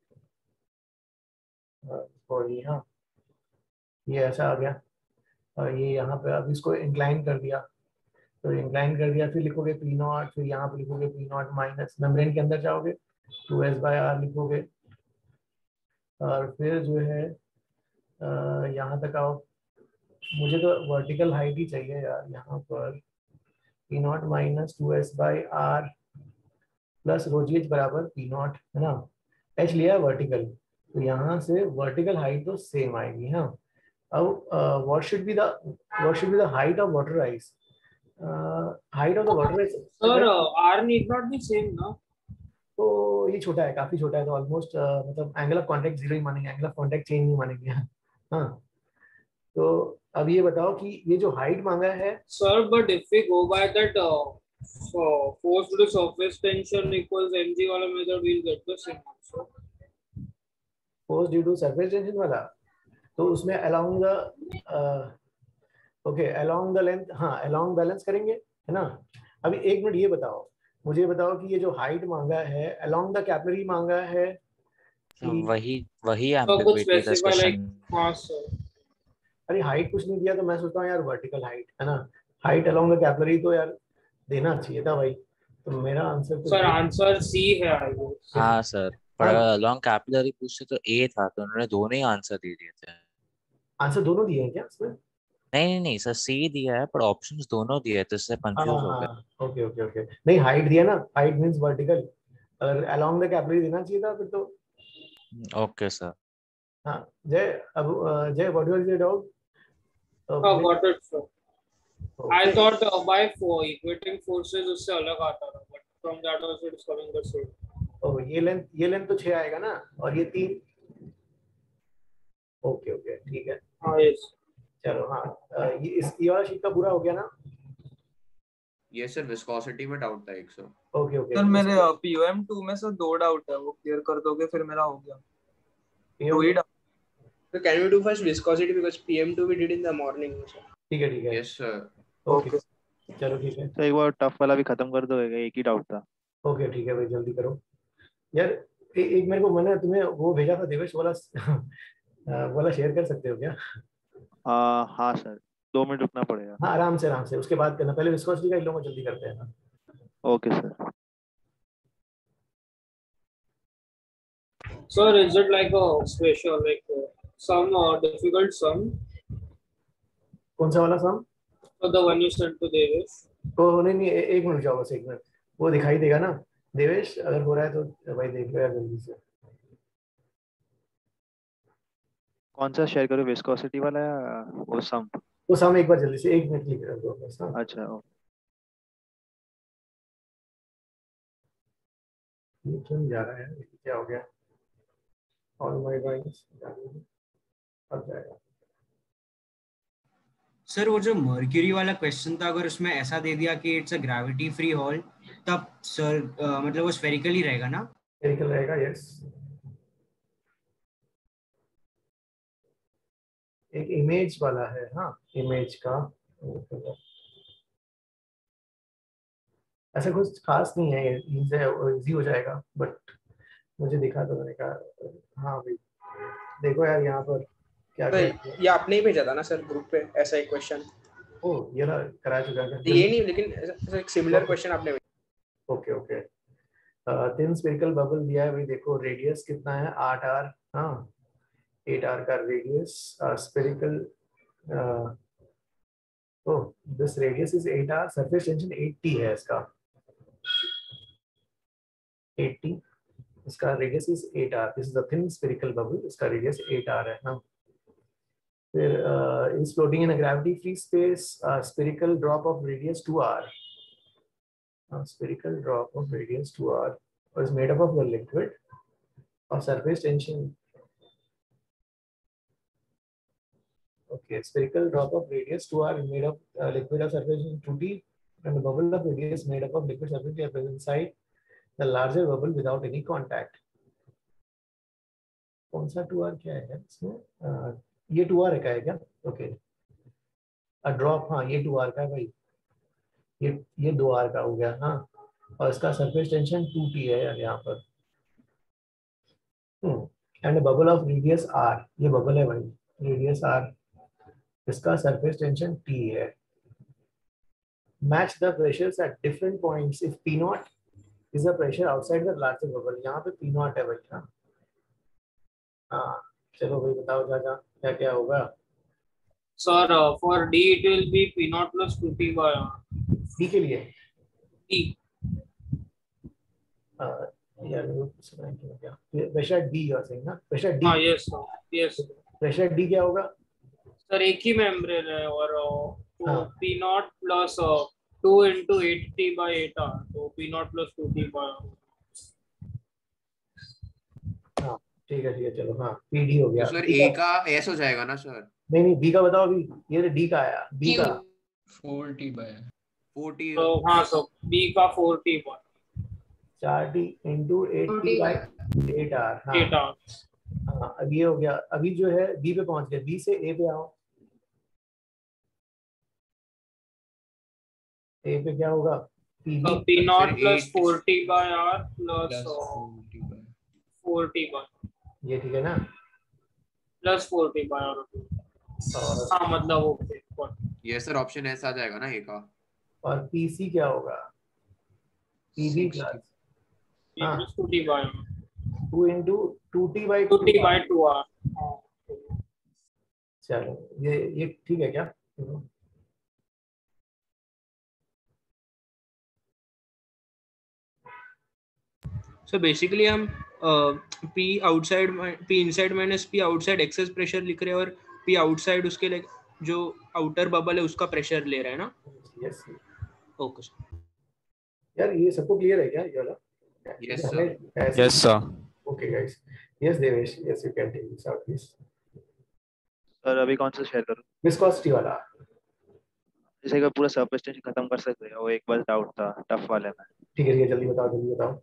और यहाँ ये ऐसा आ गया, और ये यहाँ पे अब इसको इंक्लाइन कर दिया, तो इंक्लाइन कर दिया फिर लिखोगे पी नॉट, फिर यहाँ पे लिखोगे पी नॉट माइनस मेम्ब्रेन के अंदर जाओगे टू एस बाई आर लिखोगे, और फिर जो है यहाँ तक आओ, मुझे तो वर्टिकल हाइट ही चाहिए यार, यहाँ पर P not minus two S by are plus rho ji H बराबर पी नॉट है ना, एच लिया है वर्टिकल, तो यहाँ से वर्टिकल हाइट तो सेम आएगी। हाँ अब what should be the what should be the height of water rise, height of the water rise sir are need not be same ना, तो ये छोटा है काफी छोटा है, तो ऑलमोस्ट uh, मतलब एंगल ऑफ कांटेक्ट जीरो ही मानेंगे, एंगल ऑफ कांटेक्ट चेंज नहीं मानेंगे। हाँ तो अब ये बताओ कि ये जो हाइट मांगा है sir, but if we go by that force to surface tension equals MG वाला method, we will get the same answer. Force due to surface tension वाला, तो उसमें along the okay along the length, हाँ along balance करेंगे है ना। अभी एक मिनट ये बताओ, मुझे बताओ कि ये जो हाइट मांगा है अलोंग द कैपिलरी मांगा है कि वही वही तो कुछ एम्बिग्युइटी का स्पेसिफाई लाइक क्वेश्चन। हाँ सर, अरे हाइट कुछ नहीं दिया, तो मैं सोचता हूँ यार वर्टिकल हाइट है ना, हाइट अलोंग द कैपिलरी तो यार देना चाहिए था भाई, तो मेरा आंसर तो सर आंसर सी है आई गेस। हाँ सर, पर हाँ। लॉन्ग कैपिलरी पूछते तो ए था, तो उन्होंने दोनों ही आंसर दे दिए थे। आंसर दोनों दिए हैं क्या इसमें? नहीं नहीं नहीं सर, सी दिया है पर ऑप्शंस दोनों दिए तो इससे कंफ्यूज हो गए। ओके ओके ओके नहीं हाइट दिया ना, हाइट मींस वर्टिकल, अगर अलोंग द कैपिलरी देना चाहिए था फिर तो। Okay sir. हाँ जय, अब अ, Jay what was your doubt? हाँ got it sir, I thought by for equating forces उससे अलग आता था, but from that also it is coming the same. Oh ये लेंथ ये लेंथ तो छह आएगा ना, और ये तीन। ओके ओके ठीक है हाँ यस चलो। हाँ अ, ये इस ये वाला शीट का पूरा हो गया ना? ये सर विस्कोसिटी में डाउट था एक सर। ओके ओके सर मेरे पीओएम टू में सर दो डाउट है, वो क्लियर कर दोगे फिर मेरा हो गया। दो ही doubt. So can we do first viscosity because P M two we did in the morning sir. ठीक है ठीक है यस सर। ओके चलो ठीक है। तो एक बार टफ वाला भी खत्म कर दो, एक ही डाउट था। ओके ठीक है भाई जल्दी करो यार। ए, एक मेरे को मैंने तुम्हें वो भेजा था देवेश वाला वाला शेयर कर सकते हो क्या? आ, हाँ सर, दो मिनट रुकना पड़ेगा। हाँ आराम से आराम से, उसके बाद करना, पहले विस्कोसिटी का इन लोगों को जल्दी करते हैं ना। Okay sir. Sir, is it like a special, like uh, some uh, difficult sum? कौन सा वाला सम? So the one you sent to Devesh. ओ नहीं नहीं ए- एक मिनट जाओ बस, एक मिनट, वो दिखाई देगा ना देवेश, अगर हो रहा है तो भाई देख लो यार जल्दी से। कौन सा शेयर करो, विस्कोसिटी वाला या वो सम? वो सम एक बार जल्दी से एक मिनट क्लिक कर दो बस। हाँ अच्छा ओके। ये क्यों जा रहा है, क्या हो गया? ऑल माय ड्राइंग्स अब जाएगा। सर वो जो मर्क्यूरी वाला क्वेश्चन था, अगर उसमें ऐसा दे दिया कि it's a gravity free hall, तब सर uh, मतलब वो स्फेरिकल ही रहेगा ना? स्फेरिकल रहेगा यस। एक इमेज वाला है, हाँ इमेज का ऐसा कुछ खास नहीं है, इजी हो जाएगा, बट मुझे दिखा तो मैंने कहा हाँ भाई देखो यार यहाँ पर क्या तो क्या ये आपने ही भेजा था ना सर ग्रुप पे ऐसा एक क्वेश्चन? ओ ये ना करा चुका है। ये नहीं लेकिन ऐसा एक सिमिलर क्वेश्चन आपने भेजा। Okay okay thin spherical bubble दिया है भाई, देखो रेडियस कितना है आठ आर, हाँ एट आर का radius spherical, oh this radius is eight r, surface tension eighty है इसका, eighty, इसका radius is eight r, this is a thin spherical bubble, इसका radius eight r है ना। फिर uh, is floating in a gravity free space, uh, spherical drop of radius two r, uh, spherical drop of radius two r is made up of the liquid or surface tension. Okay, spherical drop of radius two r is made of uh, liquid or surface tension two t, and the bubble of radius made up of liquid surface tension present inside the larger bubble without any contact. कौन सा two r क्या है इसमें? uh, ये two r का है क्या? Okay. A drop, हाँ ये two r का है भाई, ये ये two r का हो गया, हाँ, और इसका surface tension two t है यार यहाँ पर, hmm. and a bubble of radius r, ये bubble है भाई, radius r, इसका surface tension T है. Match the pressures at different points if P naught is the pressure outside the larger bubble. यहाँ पे P naught है भाई, हाँ हाँ चलो भाई बताओ जाजा क्या क्या होगा. Sir, uh, for D it will be P naught plus two T by D के लिए T. uh, यार क्या pressure D you are saying ना, pressure D. हाँ yes sir, yes. Pressure D क्या होगा? सर एक ही मेम्ब्रेन है और तो P naught plus two into eight T by eight R, तो P naught plus two T by हाँ ठीक है ठीक है चलो, हाँ P D हो गया. तो सर A का S हो जाएगा ना सर? नहीं नहीं B का बताओ अभी, ये तो D का आया, B का four T by four T, तो हाँ सर B का four T by four T into eight T by eight R, हाँ eight R. हाँ अब ये हो गया. अभी जो है B पे पहुंच गया, B से A पे आओ. A पे क्या होगा? P uh, P naught plus four T by R plus uh, four T by, ये ठीक है ना, plus four T by R. हाँ मतलब ओके. ये सर ऑप्शन एस आ जाएगा ना A का. और P C क्या होगा? P B plus हाँ two T by two into two T by two T by two R. चलो ये ये ठीक है क्या? So basically हम uh, P outside P inside minus P outside excess pressure लिख रहे हैं और P outside उसके like जो outer bubble है उसका pressure ले रहे हैं ना? Yes. Okay sir. यार ये सबको clear है क्या ये वाला? Yes sir. Yes sir. Okay guys. Yes Devesh. Yes you can take this out please. Sir अभी कौन सा शेयर करूं? Viscosity वाला. जैसे कि पूरा सरफेस टेंशन खत्म कर सकते हैं, वो एक बार डाउट था टफ वाले में. ठीक है ठीक है जल्दी बताओ जल्दी बताओ.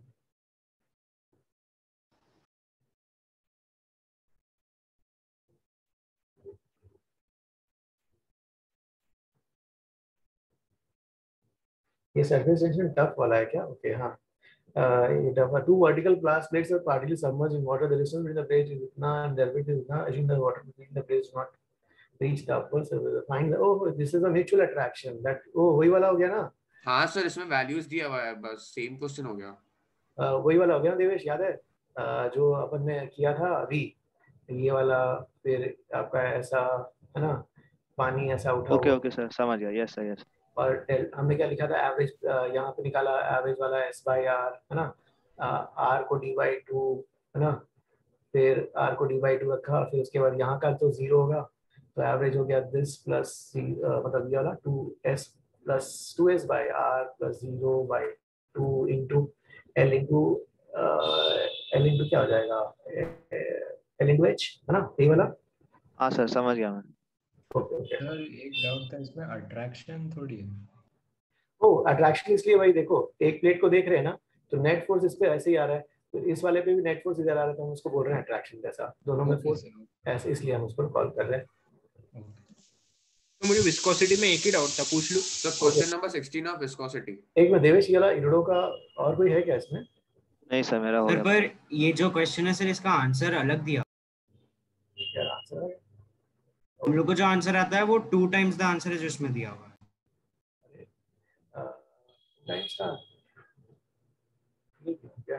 ये सरफेस टेंशन टफ वाला है क्या? ओके हाँ ये टफ है. Two vertical glass plates are partially submerged in water. The distance between the plates is इतना एंड देयर इज इतना. Assume the water between the plates not reach the upper surface. Find oh this is a mutual attraction. That oh वही वाला हो गया ना. हाँ sir इसमें values दिया हुआ है, बस सेम क्वेश्चन हो गया. uh, वही वाला हो गया देवेश, याद है uh, जो अपन ने किया था अभी ये वाला. फिर आपका ऐसा है ना पानी ऐसा उठा. ओके ओके सर समझ गया. Yes sir yes. और हमने क्या लिखा था एवरेज, यहाँ पे निकाला एवरेज वाला एस बाई आर है ना. आर को डी बाई टू है ना, फिर आर को डी बाई टू रखा, फिर उसके बाद यहाँ का तो जीरो होगा तो एवरेज हो गया दिस प्लस मतलब ये वाला two S plus two S by are plus zero by two into L into L into क्या हो जाएगा एल इंटू एच है ना, यही वाला. हाँ सर समझ गया मैं. सर एक डाउट था इसमें, अट्रैक्शन थोड़ी है. ओ अट्रैक्शन इसलिए भाई देखो एक प्लेट को देख रहे हैं ना तो नेट फोर्स इस पे ऐसे ही आ रहा है, तो इस वाले पे भी नेट फोर्स इधर आ रहा है, तो हम उसको बोल रहे हैं अट्रैक्शन जैसा. दोनों में फोर्स ऐसे इसलिए हम उसको कॉल कर रहे हैं. तो मुझे विस्कोसिटी में एक ही डाउट था, पूछ लूं. Sir question number sixteen of viscosity. एक में देवेश ये वाला इरोडो का और कोई है क्या इसमें? नहीं सर मेरा हो सर गया. पर ये जो क्वेश्चन है सर इसका आंसर अलग दिया. क्या आंसर है? हम लोग को जो आंसर आता है वो टू टाइम्स द आंसर है जो इसमें दिया हुआ है. टाइम्स का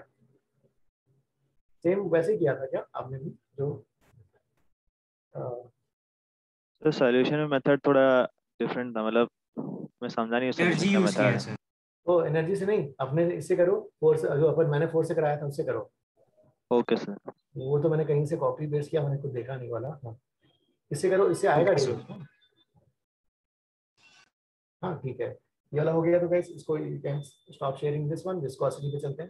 सेम वैसे ही किया था क्या आपने भी जो तो सॉल्यूशन में मेथड थोड़ा डिफरेंट था, मतलब मैं समझा नहीं एनर्जी सॉल्यूशन का यूज किया है मेथड। सर। ओ एनर्जी से नहीं, अपने इससे करो, फोर्स जो अपन मैंने फोर्स से कराया था उससे करो। Okay sir. वो तो मैंने कहीं से कॉपी पेस्ट किया, मैंने कुछ देखा नहीं वाला। हाँ इससे करो, इससे आएगा ओके डेविड। हाँ ठीक है, ये वाला हो गया। तो गाइस इसको you can stop sharing this one, viscosity पे चलते हैं।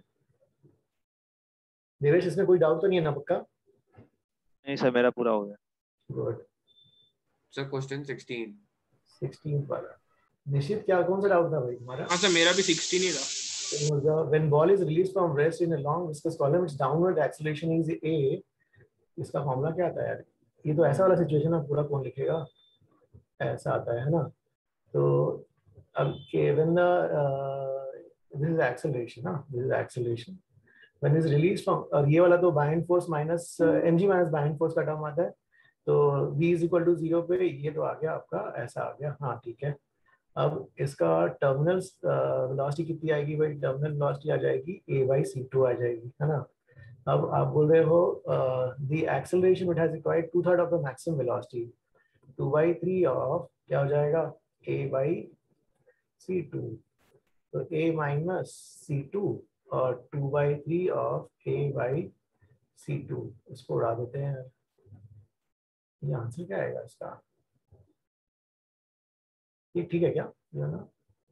देवेश इसमें कोई डाउट तो नहीं है ना पक्का? नहीं सर मेरा पूरा हो गया। Good sir question sixteen sixteen वाला निश्चित क्या कौन सा डाउट था भाई तुम्हारा? हाँ सर मेरा भी सिक्सटीन ही था। When ball is released from rest in a long viscous column, its downward acceleration is a. इसका फॉर्मूला क्या आता है यार? ये तो ऐसा वाला सिचुएशन है, पूरा कौन लिखेगा? ऐसा आता है ना? तो अब के when the uh, this is acceleration ना, this is acceleration when is released from, और ये वाला तो bind force minus mg minus bind force का टर्म आता है। तो v is equal to zero पे ये तो आ गया आपका, ऐसा आ गया। हाँ ठीक है, अब इसका टर्मिनल वेलोसिटी कितनी आएगी भाई? टर्मिनल वेलोसिटी आ जाएगी a by c टू आ जाएगी, है ना? अब आप बोल रहे हो the acceleration it has required two third of the maximum velocity, two by three of क्या हो जाएगा? a by c टू, तो a माइनस सी टू और two by three of a by c two. इसको उड़ा देते हैं, ये आंसर क्या आएगा इसका? ये ठीक है क्या? ये ना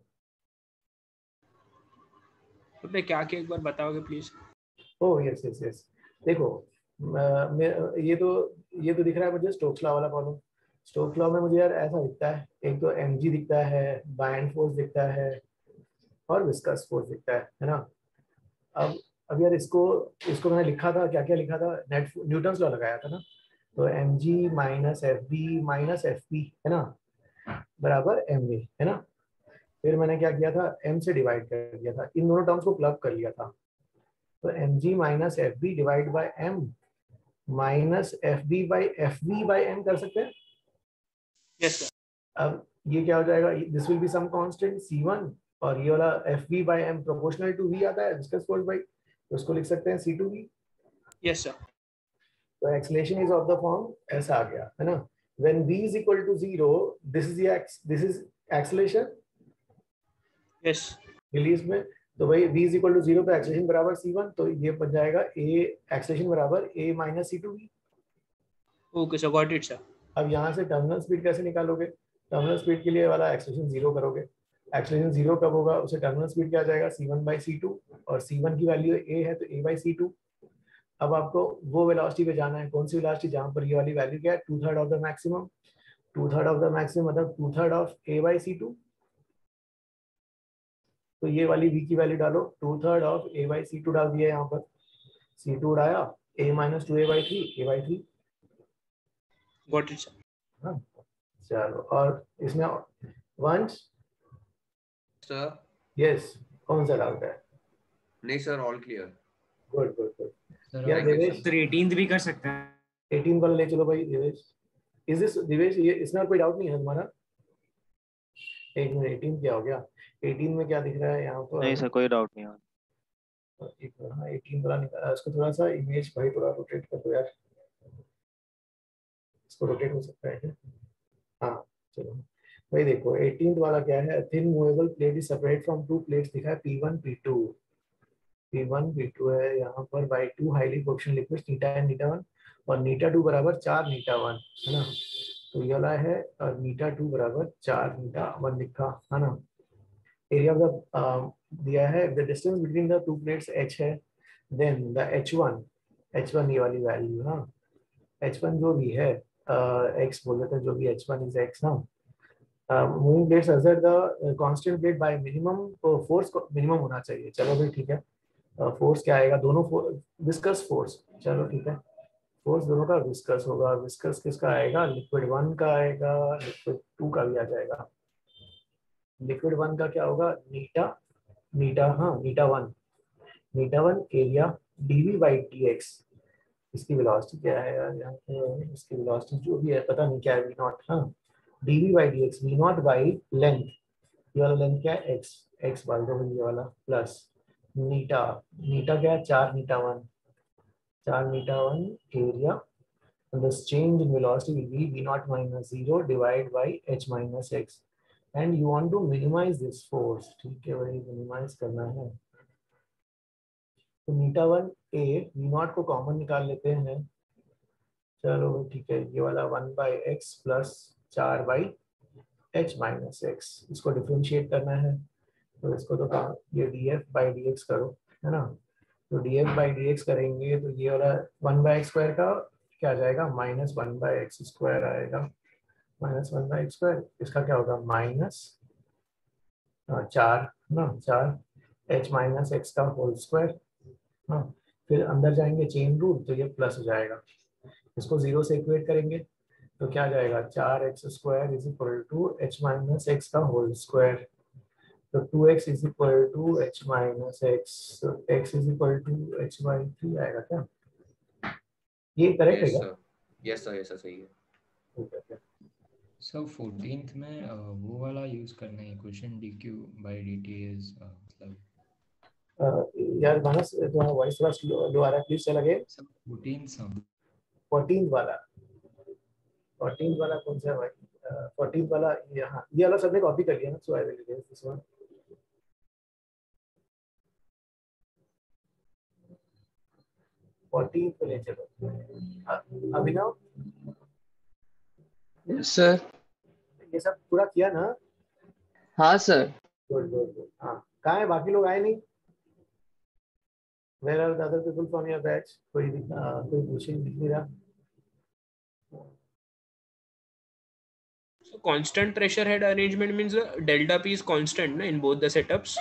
आपने क्या किया एक बार बताओगे please? Oh yes yes yes, देखो मैं, मैं ये तो ये तो दिख रहा है मुझे स्टोक्स लॉ वाला प्रॉब्लम। स्टोक्स लॉ में मुझे यार ऐसा दिखता है, एक तो mg दिखता है, बाइंड फोर्स दिखता है और विस्कस फोर्स दिखता है, है ना? अब अब यार इसको इसको मैंने लिखा था, क्या क्या लिखा था? नेट न्यूटन्स लॉ लगाया था ना। तो mg minus F B minus F P, है ना, बराबर एम वे, है ना? फिर मैंने क्या किया था? m से डिवाइड कर दिया था, इन दोनों टर्म्स को प्लग कर लिया था। तो mg minus F B divide by m minus F B by F V by M कर सकते हैं। Yes sir. अब ये क्या हो जाएगा? This will be some constant c one और ये वाला F V by M proportional to v आता है, विस्कस फोर्स बाई, तो उसको लिख सकते हैं c two v। Yes sir. तो acceleration is of the form ऐसा आ गया, है ना? When v is equal to zero, this is the x, this is acceleration. Yes. रिलीज में तो भाई v is equal to zero पे एक्सेलरेशन बराबर c वन, तो ये बन जाएगा a एक्सेलरेशन बराबर a minus c two v। Okay sir, got it sir. अब यहाँ से टर्मिनल स्पीड कैसे निकालोगे? टर्मिनल स्पीड के लिए वाला एक्सेलरेशन जीरो करोगे। एक्सेलरेशन जीरो कब होगा? उसे टर्मिनल स्पीड क्या आ जाएगा? c one by c two, और c वन की वैल्यू a है तो a by c टू। अब आपको वो वेलोसिटी पे जाना है, कौन सी वेलोसिटी? जहां पर ये वाली वैल्यू क्या है? Two third of the maximum. Two third of the maximum मतलब two third of a by c two. तो ये वाली v की वैल्यू डालो, two third of a by c two डाल दिया यहाँ पर, c टू उड़ाया, a minus two a by three, a by three. Got it sir. हाँ चलो, और इसमें वंस सर यस, कौन सा डाउट है? नहीं sir, all clear. Good good good. Sir या देवेश तो एटीन्थ भी कर सकते हैं। एटीन वाला ले चलो भाई देवेश। इज दिस देवेश, ये इसमें और कोई डाउट नहीं है तुम्हारा? एक मिनट, एटीन क्या हो गया? एटीन में क्या दिख रहा है यहाँ पर? नहीं सर कोई डाउट नहीं है। एक मिनट, हाँ एटीन वाला निकाला, इसको थोड़ा सा इमेज भाई थोड़ा रोटेट कर दो यार, इसको रोटेट हो सकता है क्या? हाँ चलो भाई देखो, एटीन वाला क्या है? Thin movable plate is separate from two plates दिखा है P one P two, P one P two है यहाँ पर, by two highly coefficient liquids eta and eta one, और नीटा टू बराबर चार नीटा वन, है ना? तो ये वाला है, और नीटा टू बराबर चार नीटा वन लिखा है ना? एरिया ऑफ द दिया है, the distance between the two plates h है, then the H one, H one ये वाली वैल्यू, हाँ एच वन जो भी है x uh, बोल देते हैं, जो भी एच वन इज x ना। मूविंग प्लेट्स असर the constant plate by minimum, force minimum होना चाहिए। चलो भाई ठीक है, फोर्स uh, क्या आएगा? दोनों विस्कस फोर्स, चलो ठीक है, फोर्स दोनों का विस्कस होगा। विस्कस किसका आएगा? लिक्विड वन का आएगा, लिक्विड टू का भी आ जाएगा। लिक्विड वन का क्या होगा? नीटा नीटा हाँ eta one, eta one area DV by D एक्स। इसकी वेलोसिटी क्या है यार यहाँ पे? इसकी वेलोसिटी जो भी है पता नहीं क्या है, वी नॉट, हाँ DV by D X, V naught by length, ये वाला लेंथ क्या है? एक्स, एक्स बाई दो ये वाला, प्लस नीटा, नीटा क्या है? चार नीटा वन, चार meter one area, and this change in velocity will be v naught minus zero divided by h minus x, and you want to minimize this force. ठीक है भाई, minimize करना है तो meter one a v naught को common निकाल लेते हैं। चलो ठीक है, ये वाला वन बाई एक्स प्लस चार बाई एच माइनस एक्स, इसको डिफ्रेंशिएट करना है तो इसको तो कहा ये D F by D X करो, है ना। तो D F by D X करेंगे तो ये वाला वन बाई एक्स स्क्वायर का क्या आ जाएगा, minus one by X square आएगा, minus one by X square, इसका क्या होगा माइनस चार ना, चार एच माइनस एक्स का होल स्क्वायर। हाँ, फिर अंदर जाएंगे चेन रूल तो ये प्लस हो जाएगा, इसको जीरो से इक्वेट करेंगे तो क्या जाएगा, चार X square is equal to H minus X का होल स्क्वायर, तो two X is equal to H minus X, X is equal to H by three आएगा क्या, ये करेक्ट है क्या? यस सर, यस सर, सही है। ठीक है सर फोर्टीन्थ में अ, वो वाला यूज करना है इक्वेशन dq by dt इज मतलब अ, यार मानस तुम्हारा वॉइस थोड़ा स्लो लो आ रहा है, प्लीज चला गया। फोर्टीन्थ सम फोर्टीन्थ वाला, फोर्टीन्थ वाला कौन सा है भाई? फोर्टीन्थ वाला यहाँ, ये वाला सबने कॉपी कर लिया ना, so I will use this one. Fourteenth पे ले चलो। अभिनव सर ये सब पूरा किया ना? हाँ सर। Good good good. हाँ, कहाँ है बाकी लोग? आए नहीं? Where are the other people from your batch? कोई uh, कोई पूछे दिख नहीं रहा। So constant pressure head arrangement means uh, delta P is constant na, in both the setups.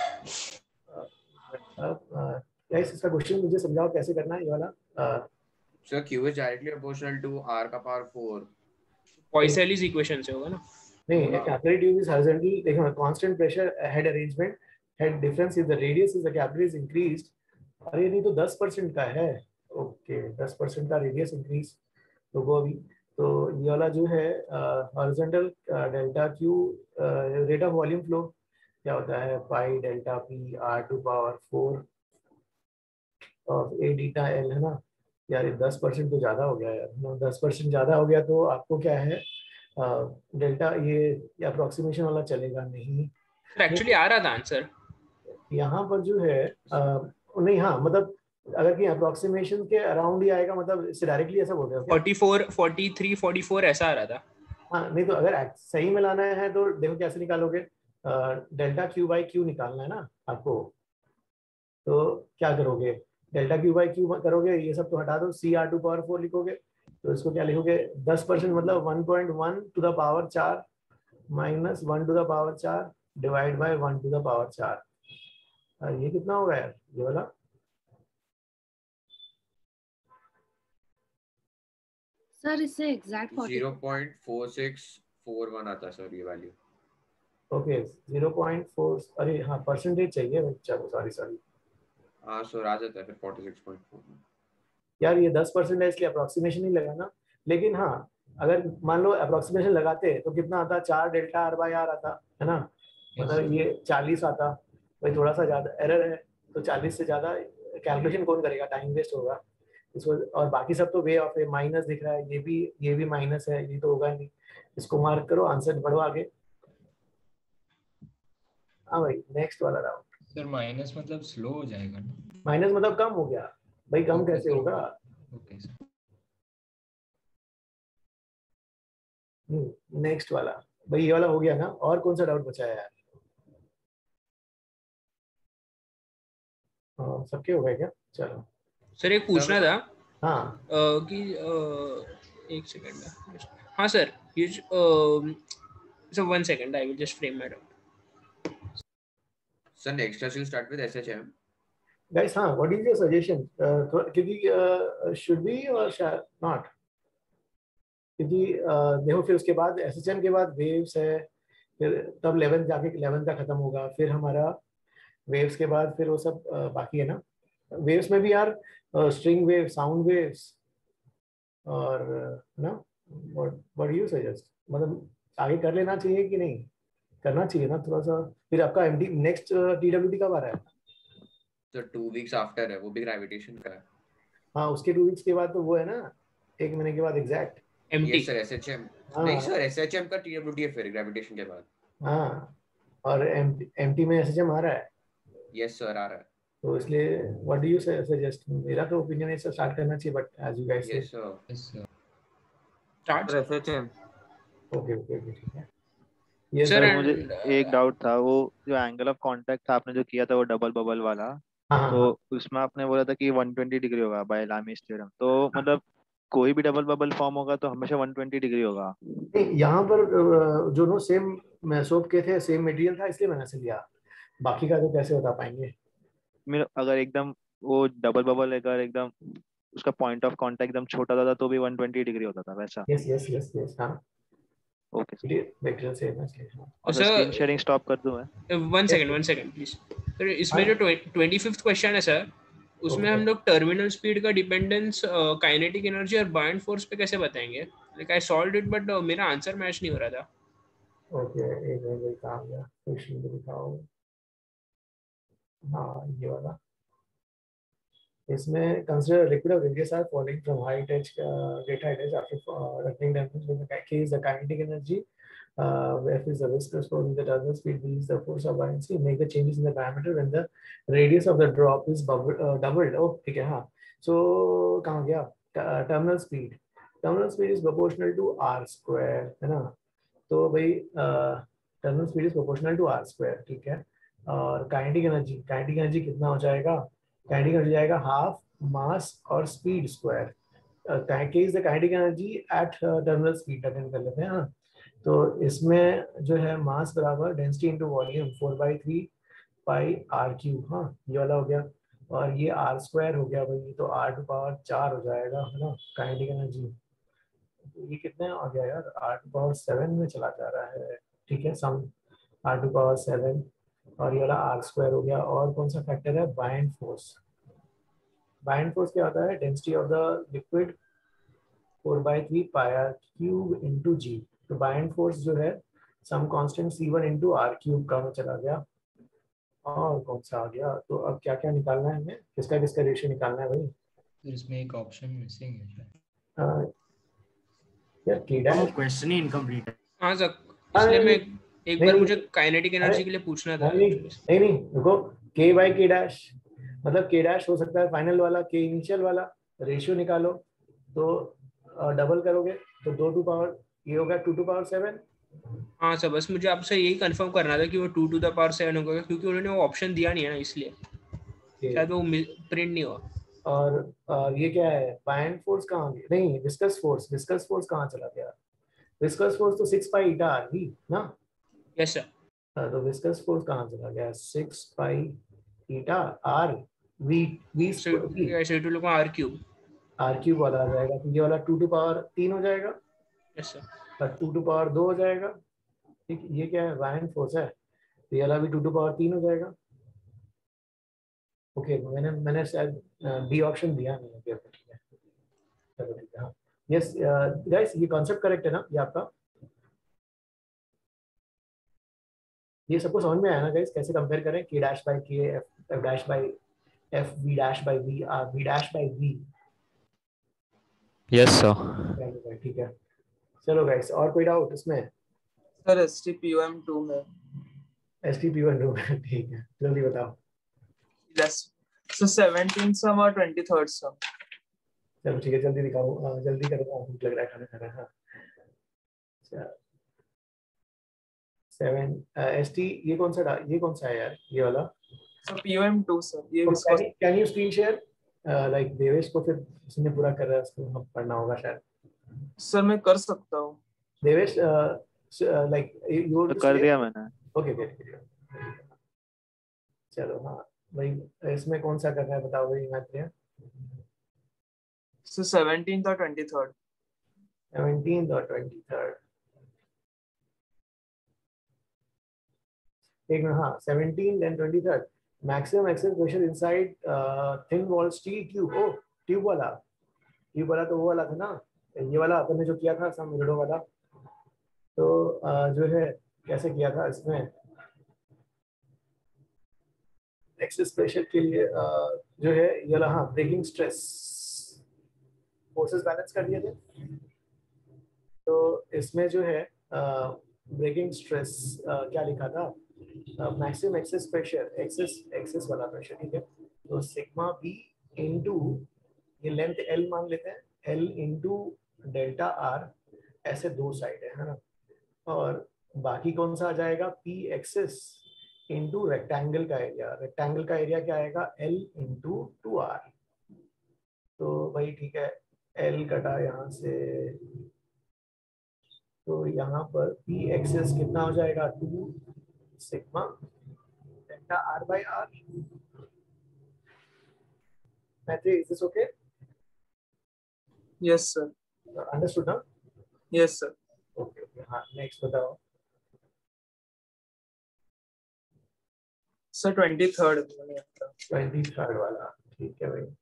Guys इसका क्वेश्चन मुझे समझाओ कैसे करना है ये वाला। Sir Q is directly proportional to R का power four. Poiseuille's equation से होगा ना? नहीं, a capillary tube is horizontally, देखो constant pressure head arrangement, head difference if the radius is the capillary is increased। अरे नहीं तो दस परसेंट का है, ओके दस परसेंट का रेडियस इंक्रीज तो वो भी, तो ये वाला जो है horizontal delta Q rate of volume flow क्या होता है, pi delta P R to power four और ए डीटा एल, है ना। यार दस परसेंट तो ज़्यादा हो गया यार, दस परसेंट ज़्यादा हो गया तो आपको क्या है डेल्टा uh, ये अप्रोक्सीमेशन वाला चलेगा नहीं। एक्चुअली आ रहा था आंसर यहाँ पर जो है uh, नहीं, हाँ मतलब अगर कि अप्रोक्सीमेशन के अराउंड ही आएगा, मतलब इससे डायरेक्टली ऐसा बोल रहे हो क्या? चौवालीस, तैंतालीस, चौवालीस ऐसा आ रहा था। हाँ नहीं तो अगर सही में लाना है तो देखो कैसे निकालोगे, डेल्टा क्यू बाई क्यू निकालना है ना आपको, तो क्या करोगे, डेल्टा क्यू बाई क्यू करोगे, ये सब तो हटा दो, C R to power four लिखोगे तो इसको क्या लिखोगे, दस परसेंट मतलब one point one two the power चार minus one two the power चार divide by one two the power चार। ये कितना होगा यार ये वाला? सर इससे exact zero point four six four one आता है सर ये value. Okay zero point four, अरे हाँ परसेंटेज चाहिए, चलो सॉरी सॉरी हाँ सर आ जाता है फिर forty-six point four। यार ये दस परसेंट है इसलिए अप्रोक्सीमेशन ही लगा ना, लेकिन हाँ अगर मान लो अप्रोक्सीमेशन लगाते तो कितना आता, चार डेल्टा आर बाई आर आता है ना, मतलब ये चालीस आता, भाई थोड़ा सा ज्यादा एरर है तो चालीस से ज्यादा कैलकुलेशन कौन करेगा, टाइम वेस्ट होगा इसको। और बाकी सब तो वे ऑफ है, माइनस दिख रहा है, ये भी ये भी माइनस है, ये तो होगा नहीं, इसको मार्क करो, आंसर बढ़ो आगे। हाँ भाई नेक्स्ट वाला राउंड। सर माइनस मतलब स्लो हो जाएगा ना? माइनस मतलब कम हो गया भाई, कम कैसे होगा? Okay sir. नेक्स्ट वाला भाई, ये वाला हो गया ना, और कौन सा डाउट बचा है यार? हाँ सबके हो गए क्या? चलो सर एक पूछना था। हाँ uh, कि uh, एक सेकंड। हाँ सर ये sir one second, I will just frame my doubt. Sir next class will start with SHM. Guys हाँ, व्हाट इज योर सजेशन, क्योंकि शुड बी और नॉट, क्योंकि uh, देखो फिर उसके बाद एसएचएम के बाद वेव्स है, फिर तब इलेवेंथ जाके इलेवेंथ का खत्म होगा, फिर हमारा वेव्स के बाद फिर वो सब uh, बाकी है ना। वेव्स में भी यार स्ट्रिंग वेव, साउंड वेव्स और ना, व्हाट व्हाट यू सजेस्ट, मतलब आगे कर लेना चाहिए कि नहीं करना चाहिए ना थोड़ा सा। फिर आपका एमडी नेक्स्ट टीडब्ल्यूडी कब आ रहा है? तो टू वीक्स आफ्टर है, वो भी ग्रेविटेशन का है। हाँ उसके टू वीक्स के बाद तो वो है ना, एक महीने के बाद एग्जैक्ट। एमटी यस सर एसएचएम हाँ नहीं सर एसएचएम का टीडब्ल्यूटी है फिर ग्रेविटेशन के बाद। हाँ और एमटी में एसएचएम आ रहा है। यस सर आ रहा है। तो इसलिए व्हाट डू यू सजेस्ट? मेरा तो ओपिनियन है स्टार्ट करना चाहिए, बट एज यू गाइस से। Yes sir yes sir start SHM. Okay okay okay ठीक है। ये सर सर मुझे एक डाउट था, वो जो एंगल ऑफ कांटेक्ट था आपने जो किया था वो डबल बबल वाला, हाँ तो हाँ उसमें आपने बोला था कि एक सौ बीस डिग्री होगा बाय लामीस थ्योरम, तो मतलब कोई भी डबल बबल फॉर्म होगा तो हमेशा एक सौ बीस डिग्री होगा? नहीं, यहाँ पर अ, जो नो सेम सोप के थे, सेम मटेरियल था, इसलिए मैंने ऐसे लिया। बाकी का तो कैसे बता पाएंगे? मेरा अगर एकदम वो डबल बबल अगर एकदम उसका पॉइंट ऑफ कांटेक्ट एकदम छोटा था तो भी एक सौ बीस डिग्री होता था वैसा? यस यस यस यस हाँ ओके सर। मटेरियल सेम है इसलिए। हाँ। और सर स्क्रीन शेयरिंग स्टॉप कर दूं मैं? One second one second please sir. इसमें जो ट्वेंटी फिफ्थ क्वेश्चन है सर, उसमें हम लोग टर्मिनल स्पीड का डिपेंडेंस काइनेटिक एनर्जी और बाइंड फोर्स पे कैसे बताएंगे? Like I solved it but मेरा आंसर मैच नहीं हो रहा था। ओके एक मिनट काम गया, क्वेश्चन को दिखाओ। हाँ ये वाला, इसमें consider liquid of radius are falling from height edge, uh, great height edge after uh, occurring damping with the K is the kinetic energy, uh, F is the viscous force, the terminal speed, V is the force of buoyancy. Make the changes in the diameter when the radius of the drop is bubble, uh, doubled. Oh ठीक है हाँ। So कहाँ गया? uh, terminal speed, terminal speed is proportional to r square है ना? तो भाई uh, terminal speed is proportional to r square ठीक है। और kinetic energy, kinetic energy कितना हो जाएगा? काइनेटिक एनर्जी जाएगा हाफ मास और speed square. Is the kinetic energy at terminal speed attend कर लेते हैं हाँ। तो इसमें जो है मास बराबर density into volume four by three pi R cube. हाँ ये वाला हो गया, और ये आर स्क्वायर हो गया भाई, तो आर टू पावर चार हो जाएगा है ना काइनेटिक एनर्जी। ये कितने आ गया यार? आर टू पावर सेवन में चला जा रहा है ठीक है, sum R to power seven, और ये वाला आर स्क्वायर हो गया। और कौन सा फैक्टर है? Bind force. बाइंड फोर्स क्या होता है? Density of the liquid four by three pi R cube into G. तो बाइंड फोर्स जो है some constant C one into R cube का में चला गया। और कौन सा आ गया? तो अब क्या क्या निकालना है हमें? किसका किसका रेशियो निकालना है भाई? फिर इसमें एक ऑप्शन मिसिंग है शायद। हाँ यार के डैश क्वेश्चन ही इनकम्प्लीट है। हाँ सर, इसलिए मैं एक बार मुझे काइनेटिक एनर्जी के लिए पूछना था। नहीं नहीं नहीं रुको, के बाई के डैश मतलब के डैश हो सकता है फाइनल वाला, के इनिशियल वाला। रेशियो निकालो तो डबल करोगे तो दो टू पावर ये होगा टू टू पावर सेवन। हाँ सर, बस मुझे आपसे यही कंफर्म करना था कि वो two to the power seven होगा, क्योंकि उन्होंने वो ऑप्शन दिया नहीं है ना, इसलिए शायद वो प्रिंट नहीं हुआ। और, और ये क्या है? बाइंड फोर्स कहाँ गया? नहीं विस्कस फोर्स, विस्कस फोर्स कहाँ चला गया? विस्कस फोर्स तो six pi eta R V ना। Yes sir. तो विस्कस फोर्स कहाँ चला गया? Six pi eta R V V square R cube. R cube वाला आ जाएगा, तो ये वाला टू टू पावर तीन हो जाएगा। Yes sir. और टू टू पावर दो हो जाएगा ठीक। ये क्या है? बाइंड फोर्स है, तो ये वाला भी टू टू पावर तीन हो जाएगा। ओके okay, मैंने मैंने शायद बी ऑप्शन दिया नहीं है। ठीक है चलो ठीक है हाँ। यस गाइस ये कॉन्सेप्ट करेक्ट है ना ये आपका? ये सबको समझ में आया ना गाइस? कैसे कंपेयर करें K dash by K, F F dash by F, V dash by V, R V dash by V. Yes sir ठीक है चलो गाइस, और कोई डाउट इसमें? सर एसटीपीयूएम टू में एसटीपीयूएम टू में ठीक है जल्दी बताओ। यस सो सेवनटीन सम और ट्वेंटी थर्ड सम। चलो ठीक है जल्दी दिखाओ, जल्दी करो, भूख लग रहा है खाना खाना। हाँ सेवन एसटी ये कौन सा ये कौन सा है यार? ये वाला सो पीयूएम टू सर। ये can you screen share like Devesh को, फिर उसने पूरा कर रहा है उसको हम पढ़ना होगा शायद। सर मैं कर सकता हूँ देवेश, लाइक यू कर दिया मैंने। ओके ओके चलो हाँ भाई, इसमें कौन सा करना है बताओ भाई मैथ्रिया? सो सेवनटीन और ट्वेंटी थर्ड। सेवनटीन और ट्वेंटी थर्ड एक मिनट। हाँ seventeen and twenty third maximum excess pressure inside thin wall steel tube. ओ ट्यूब वाला, ट्यूब वाला तो वो वाला था ना, ये वाला अपन ने जो किया था सम रिडो वाला। तो uh, जो है कैसे किया था इसमें एक्सेस प्रेशर के लिए uh, जो है ये वाला हाँ ब्रेकिंग स्ट्रेस फोर्सेस बैलेंस कर दिए थे। तो इसमें जो है ब्रेकिंग स्ट्रेस क्या लिखा था, maximum excess pressure, excess excess वाला प्रेशर, ठीक है। तो सिग्मा बी इंटू ये लेंथ एल मान लेते हैं, एल इंटू डेल्टा आर, ऐसे दो साइड है ना। और बाकी कौन सा आ जाएगा, पी एक्सेस इंटू रेक्टेंगल का एरिया, रेक्टेंगल का एरिया क्या आएगा, एल इंटू टू आर। तो भाई ठीक है, एल कटा यहाँ से, तो यहाँ पर पी एक्सेस कितना हो जाएगा, two sigma delta R by R. Maithri, is this okay? Yes sir. Understood ना? Yes sir. ओके ओके, हाँ नेक्स्ट बताओ। Sir twenty third twenty third वाला, ठीक है भाई।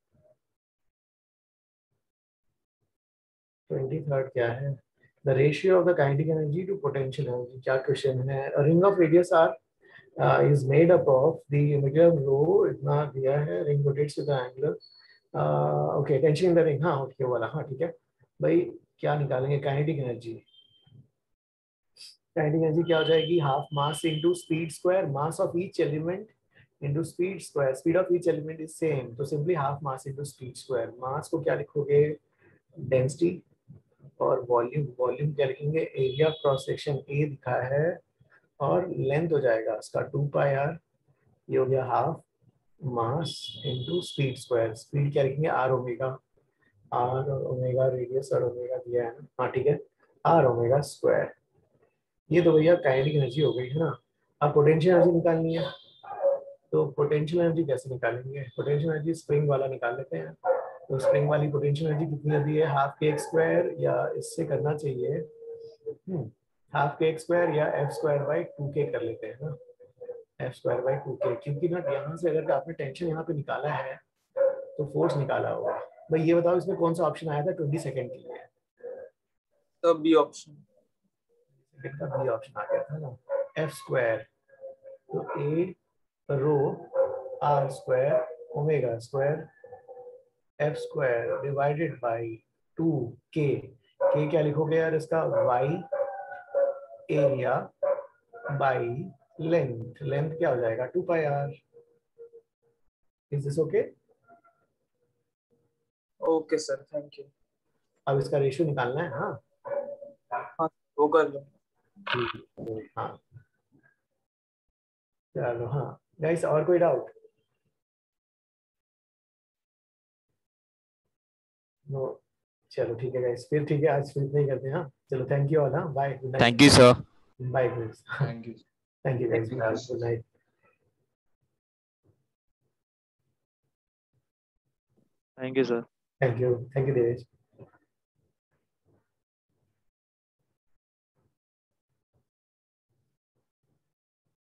ट्वेंटी थर्ड क्या है, the ratio of the kinetic energy to potential energy. क्या क्वेश्चन है, ring of radius R is made up of the मतलब रो, इतना दिया है, ring rotates with the angular, okay tension in the ring, हाँ okay वाला, हाँ ठीक है भाई। क्या निकालेंगे, काइनेटिक एनर्जी, काइनेटिक एनर्जी क्या हो जाएगी, half mass into speed square, mass of each element into speed square, speed of each element is same, तो simply half mass into speed square. Mass को क्या लिखोगे, डेंसिटी, और वॉल्यूम, वॉल्यूम क्या लिखेंगे, एरिया क्रॉस सेक्शन ए दिखा है, और लेंथ हो जाएगा इसका टू पाई आर, ये हो गया half mass into speed square. Speed क्या लिखेंगे, आर ओमेगा, आर और ओमेगा रेडियस और ओमेगा दिया है ना, हाँ ठीक है, आर ओमेगा स्क्वायर। ये तो भैया काइनेटिक एनर्जी हो गई है ना। अब पोटेंशियल एनर्जी निकालनी है, तो पोटेंशियल एनर्जी कैसे निकालेंगे, पोटेंशियल एनर्जी स्प्रिंग वाला निकाल लेते हैं। तो स्प्रिंग वाली पोटेंशियल एनर्जी कितनी होती है, हाफ के एक्स स्क्वायर, या इससे करना चाहिए हाफ के एक्स स्क्वायर या F square by two K कर लेते हैं ना, एफ स्क्वायर बाई टू के, क्योंकि ना यहाँ से अगर आपने टेंशन यहाँ पे निकाला है तो फोर्स निकाला होगा। भाई ये बताओ इसमें कौन सा ऑप्शन आया था ट्वेंटी सेकेंड के लिए, तो बी ऑप्शन, सेकंड का बी ऑप्शन आ गया था ना, एफ स्क्वायर, तो A rho R square omega square F square divided by two K, K क्या लिखोगे यार इसका, Y area by length, length क्या हो जाएगा, two pi R. Is this okay? Okay sir, thank you. अब इसका रेशियो निकालना है, हाँ हाँ वो कर लो। हाँ चलो, हाँ गाइस और कोई डाउट? नो, चलो ठीक है गाइस, फिर ठीक है आज फिर नहीं करते हैं, हाँ चलो, थैंक यू ऑल, हाँ bye, good night. Thank you sir. Bye guys, thank you thank you guys, good night. Thank you sir. Thank you, thank you Devesh.